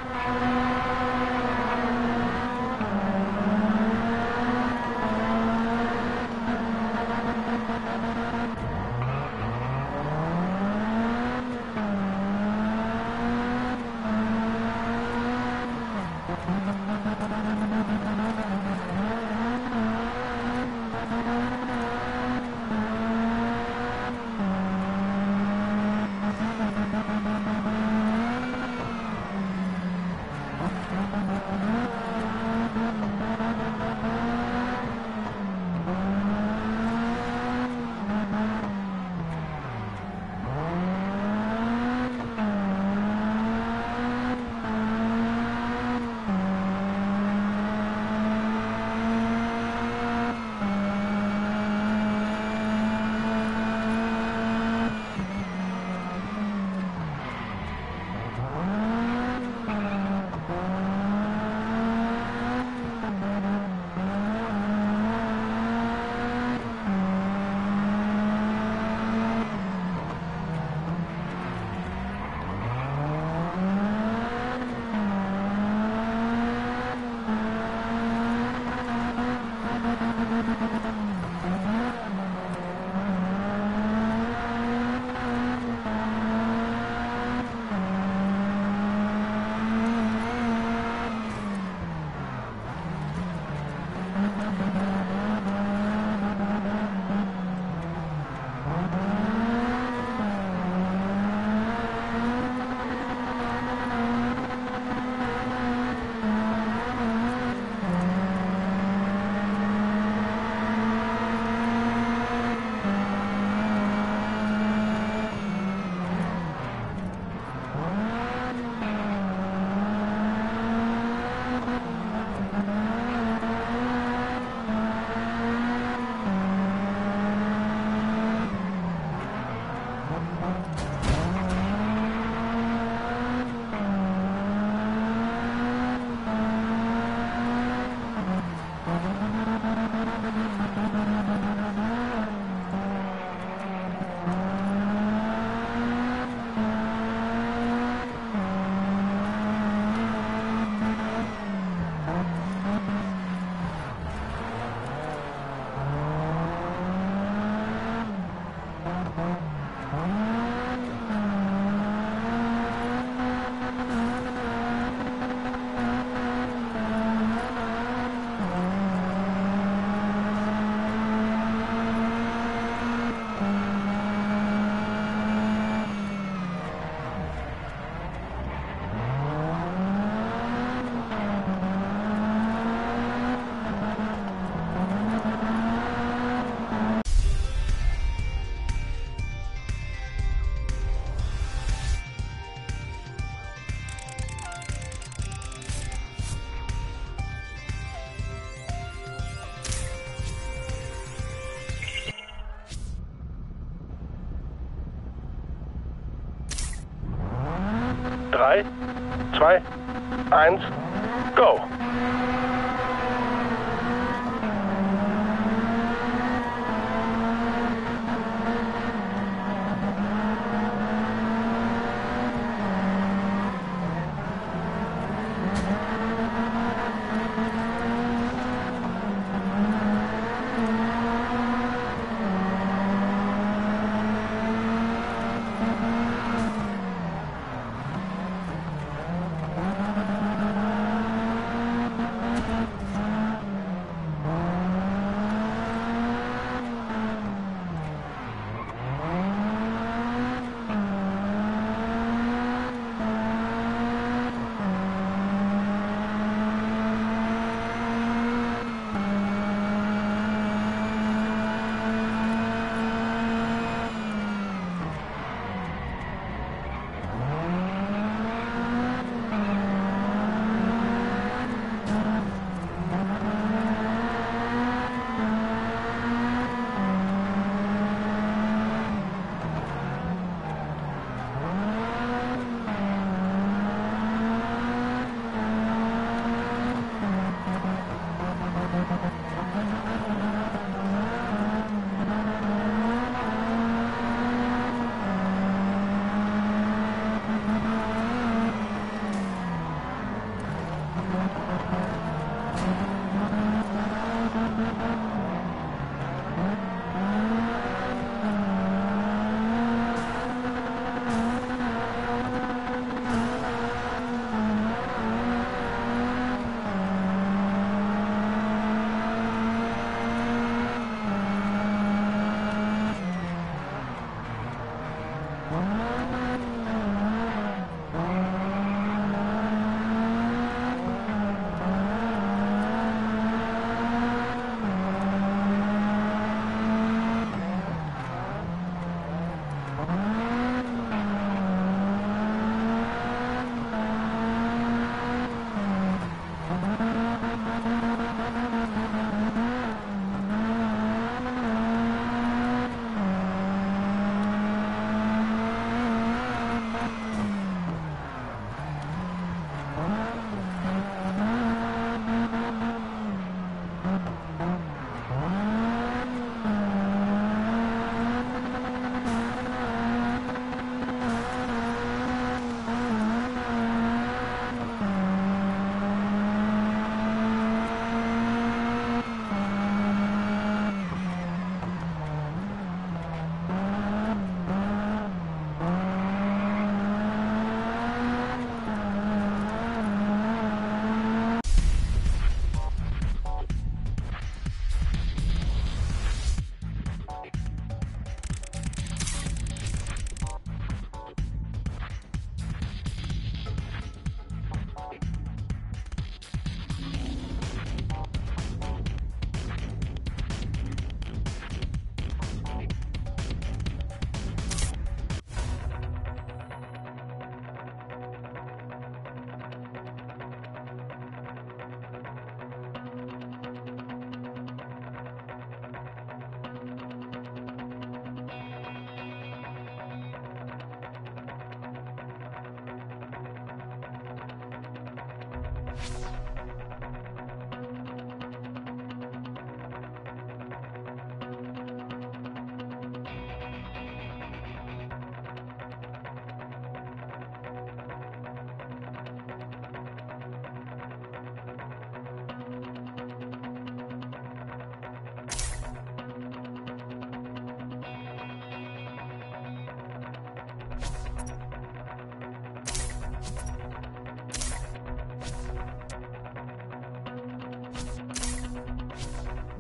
drei, zwei, eins, go!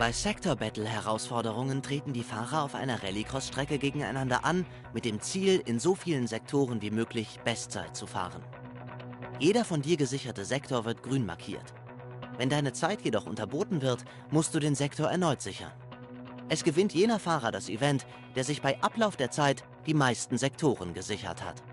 Bei Sector-Battle-Herausforderungen treten die Fahrer auf einer Rallycross-Strecke gegeneinander an, mit dem Ziel, in so vielen Sektoren wie möglich Bestzeit zu fahren. Jeder von dir gesicherte Sektor wird grün markiert. Wenn deine Zeit jedoch unterboten wird, musst du den Sektor erneut sichern. Es gewinnt jener Fahrer das Event, der sich bei Ablauf der Zeit die meisten Sektoren gesichert hat.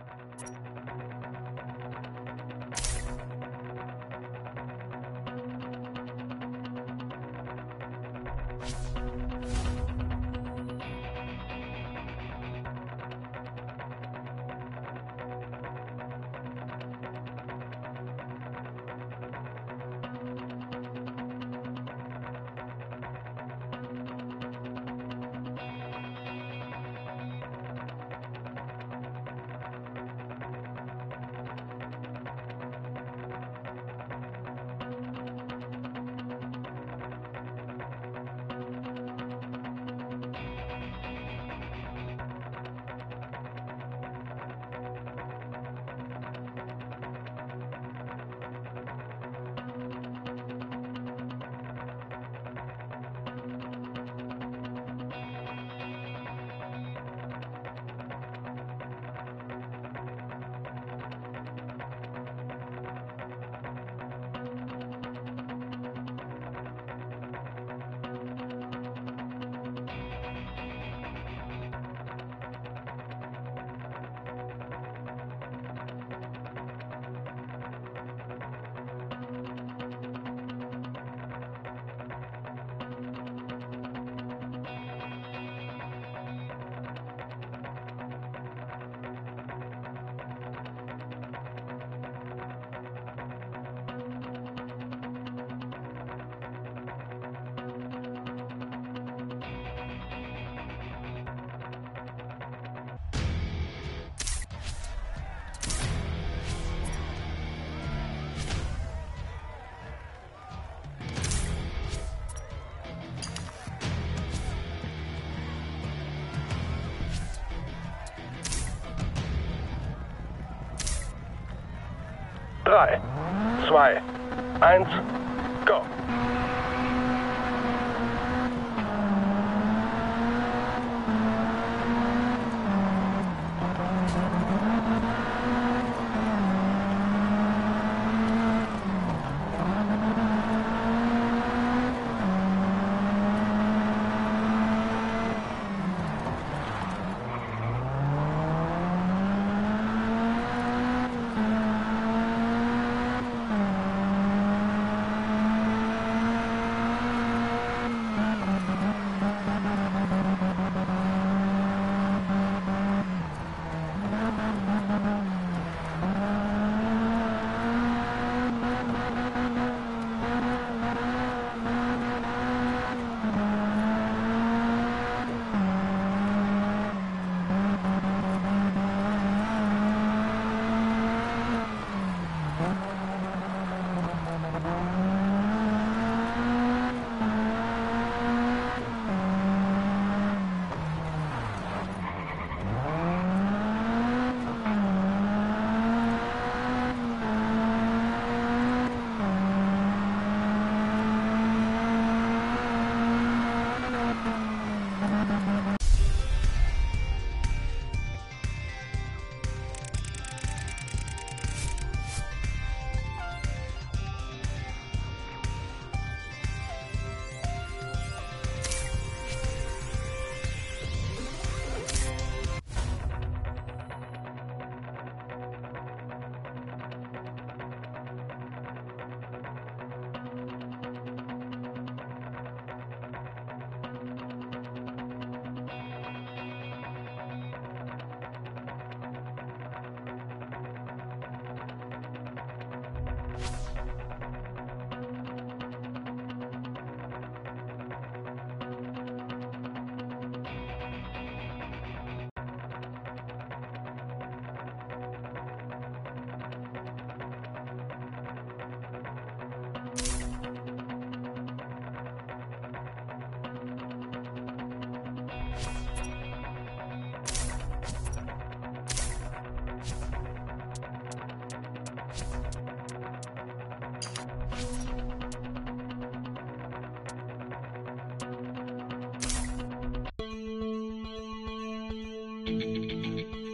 drei, zwei, eins, go!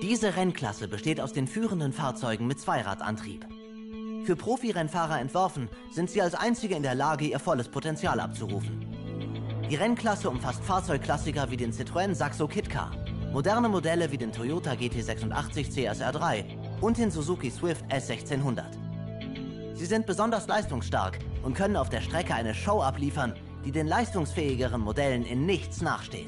Diese Rennklasse besteht aus den führenden Fahrzeugen mit Zweiradantrieb. Für Profi-Rennfahrer entworfen, sind sie als einzige in der Lage, ihr volles Potenzial abzurufen. Die Rennklasse umfasst Fahrzeugklassiker wie den Citroën Saxo Kit-Car, moderne Modelle wie den Toyota G T sechsundachtzig C S R drei und den Suzuki Swift S sechzehnhundert. Sie sind besonders leistungsstark und können auf der Strecke eine Show abliefern, die den leistungsfähigeren Modellen in nichts nachsteht.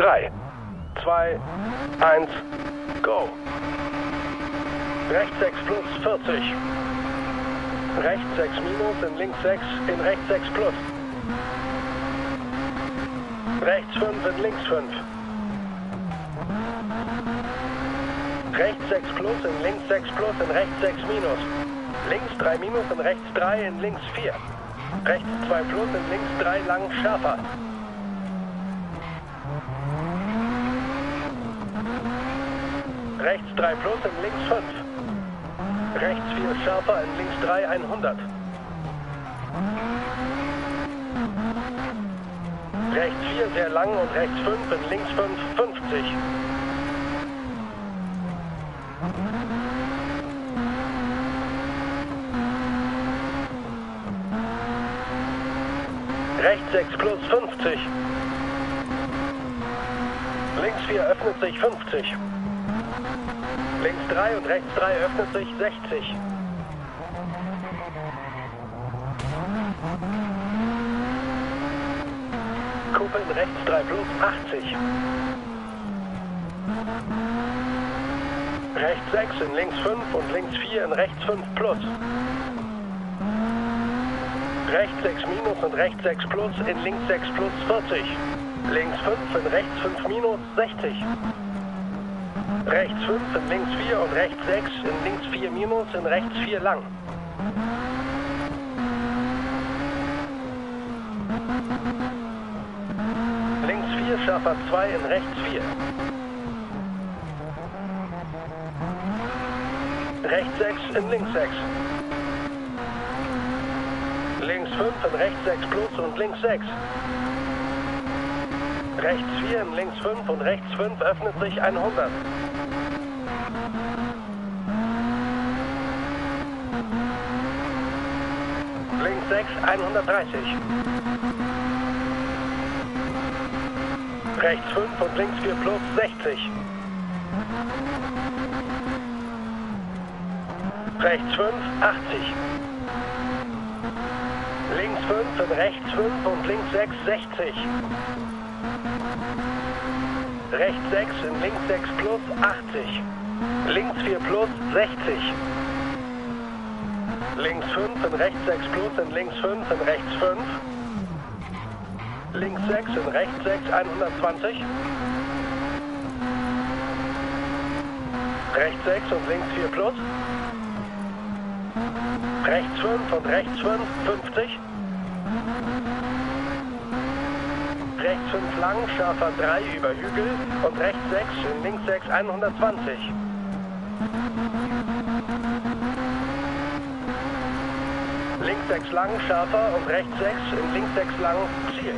drei, zwei, eins, go. Rechts sechs plus, vierzig. Rechts sechs minus, in links sechs, in rechts sechs plus. Rechts fünf, in links fünf. Rechts sechs plus, in links sechs plus, in rechts sechs minus. Links drei minus, in rechts drei, in links vier. Rechts zwei plus, in links drei lang schärfer. Rechts drei plus, in links fünf. Rechts vier schärfer, in links drei hundert. Rechts vier sehr lang und rechts fünf, in links fünf fünfzig. Rechts sechs plus fünfzig. Links vier öffnet sich fünfzig. Links drei und rechts drei öffnet sich sechzig. Kuppeln rechts drei plus achtzig. Rechts sechs in links fünf und links vier in rechts fünf plus. Rechts sechs minus und rechts sechs plus in links sechs plus vierzig. Links fünf in rechts fünf minus sechzig. Rechts fünf in links vier und rechts sechs in links vier minus in rechts vier lang. Links vier schärfer zwei in rechts vier. Rechts sechs in links sechs. Links fünf in rechts sechs plus und links sechs. Rechts vier in links fünf und rechts fünf öffnet sich hundert. Links sechs hundertdreißig. Rechts fünf und links vier plus sechzig. Rechts fünf achtzig. Links fünf in rechts fünf und links sechs sechzig. Rechts sechs in links sechs plus achtzig. Links vier plus sechzig. Links fünf in rechts sechs plus in links fünf in rechts fünf. Links sechs in rechts sechs hundertzwanzig. Rechts sechs und links vier plus. Rechts fünf und rechts fünf fünfzig. Rechts fünf lang, scharfer drei über Hügel und rechts sechs in links sechs hundertzwanzig. Links sechs lang, scharfer und rechts sechs in links sechs lang, Ziel.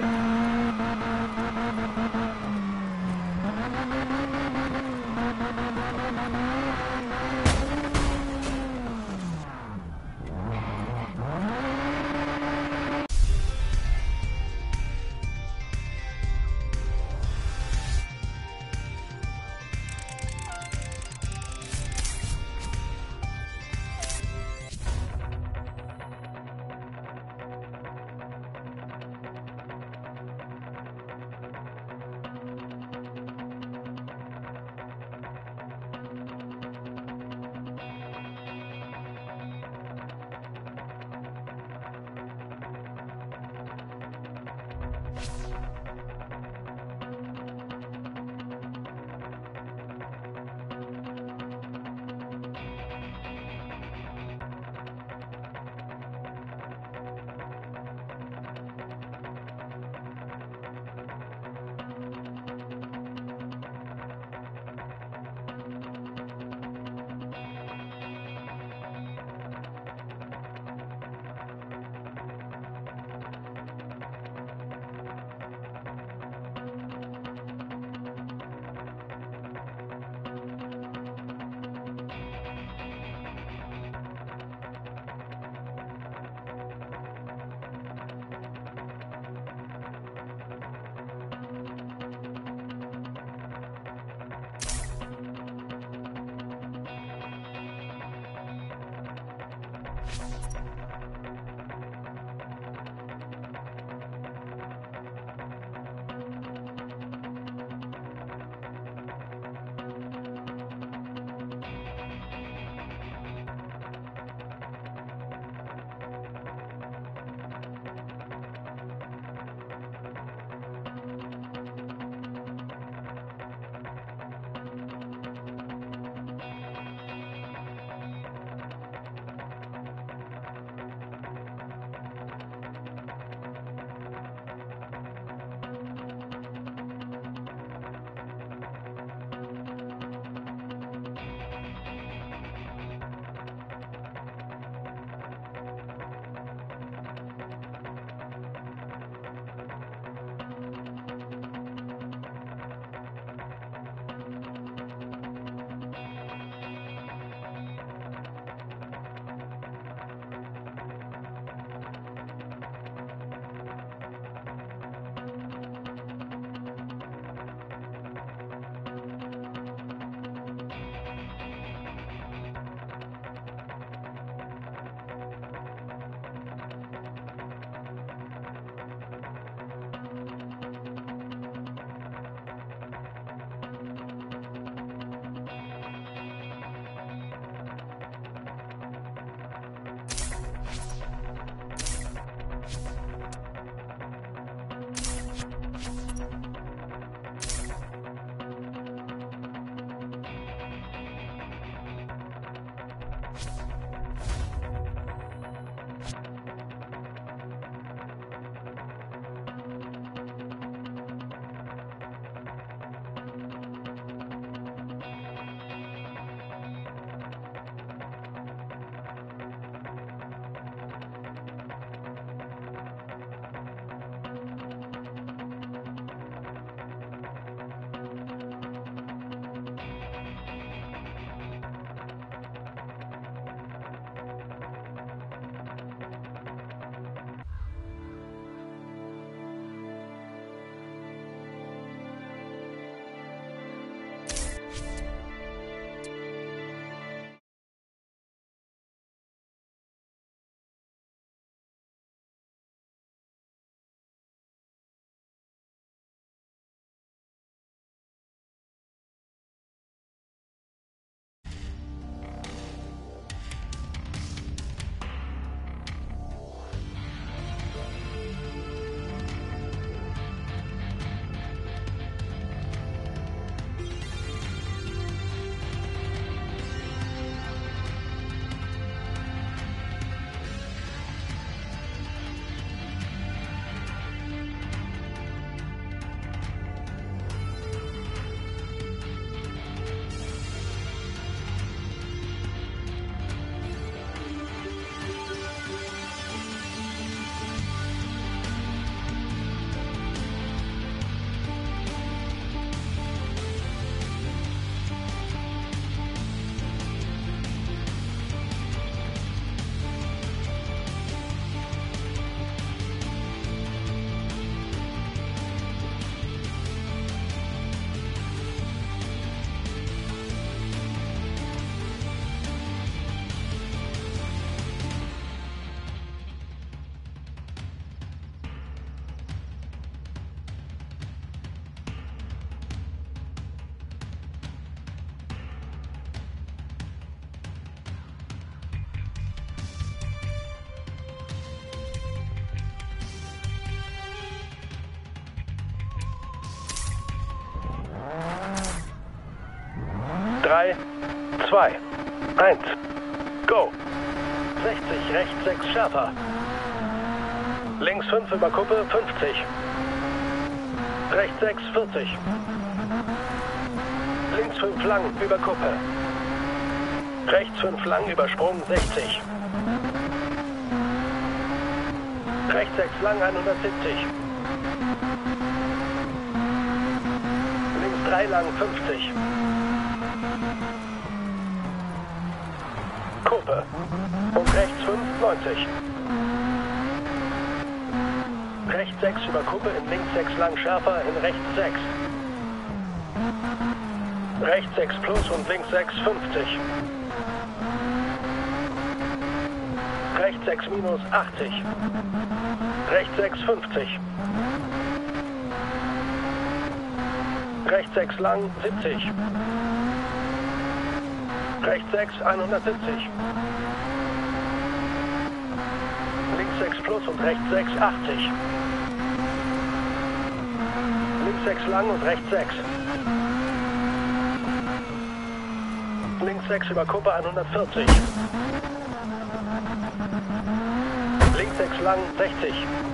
drei, zwei, eins, go! sechzig, rechts sechs schärfer. Links fünf über Kuppe, fünfzig. Rechts sechs, vierzig. Links fünf lang über Kuppe. Rechts fünf lang über Sprung, sechzig. Rechts sechs lang, hundertsiebzig. Links drei lang, fünfzig. Kuppe. Und rechts fünf, neunzig. Rechts sechs über Kuppe, in links sechs lang schärfer, in rechts sechs. Rechts sechs plus und links sechs, fünfzig. Rechts sechs minus, achtzig. Rechts sechs, fünfzig. Rechts sechs lang, siebzig. Rechts sechs, hundertsiebzig. Links sechs plus und rechts sechs, achtzig. Links sechs lang und rechts sechs. Links sechs über Kuppe, hundertvierzig. Links sechs lang, sechzig.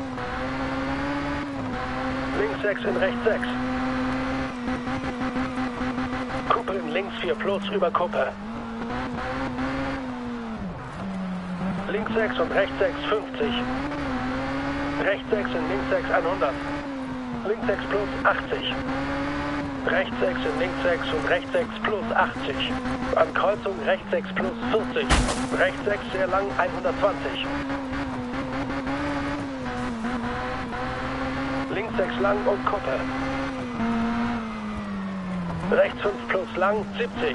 Links sechs in rechts sechs. Kuppe in links vier plus über Kuppe. Links sechs und rechts sechs, fünfzig. Rechts sechs in links sechs, hundert. Links sechs plus, achtzig. Rechts sechs in links sechs und rechts sechs plus, achtzig. An Kreuzung rechts sechs plus, vierzig. Rechts sechs sehr lang, hundertzwanzig. Links sechs lang und Kuppe. Rechts fünf plus lang, siebzig.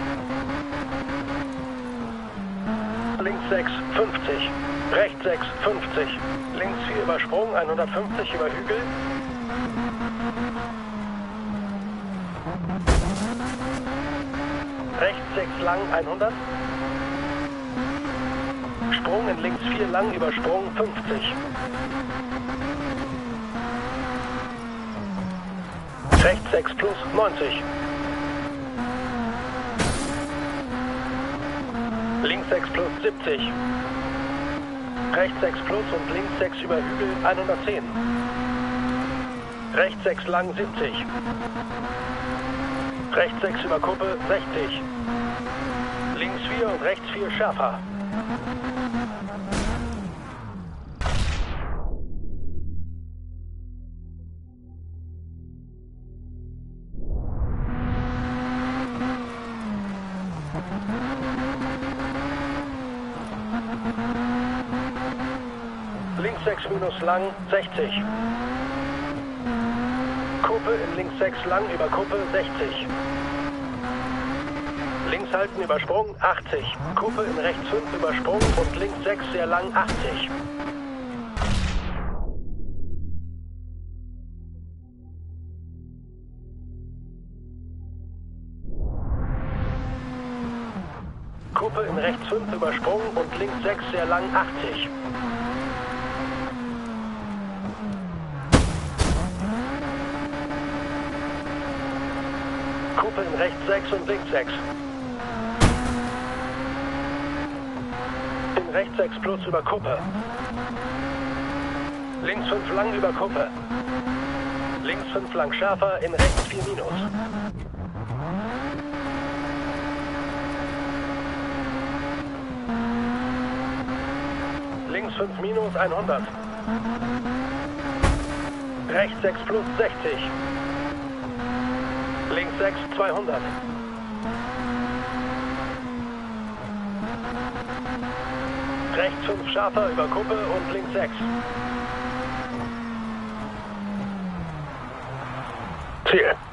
Links sechs, fünfzig. Rechts sechs, fünfzig. Links vier über Sprung, hundertfünfzig über Hügel. Rechts sechs lang, hundert. Sprung in links vier lang über Sprung, fünfzig. Rechts sechs plus, Links sechs plus siebzig. Rechts sechs plus und links sechs über Hügel hundertzehn. Rechts sechs lang siebzig. Rechts sechs über Kuppe sechzig. Links vier und rechts vier schärfer. Links sechs minus lang sechzig. Kuppe in links sechs lang über Kuppe sechzig. Links halten über Sprung achtzig. Kuppe in rechts fünf über Sprung und links sechs sehr lang achtzig. Kuppe in rechts fünf über Sprung und links sechs sehr lang achtzig. Kuppe in rechts sechs und links sechs. In rechts sechs plus über Kuppe. Links fünf lang über Kuppe. Links fünf lang schärfer, in rechts vier minus. Links fünf minus hundert. Rechts sechs plus sechzig. Links sechs zweihundert. Rechts fünf scharfer über Kuppe und links sechs. Ziel.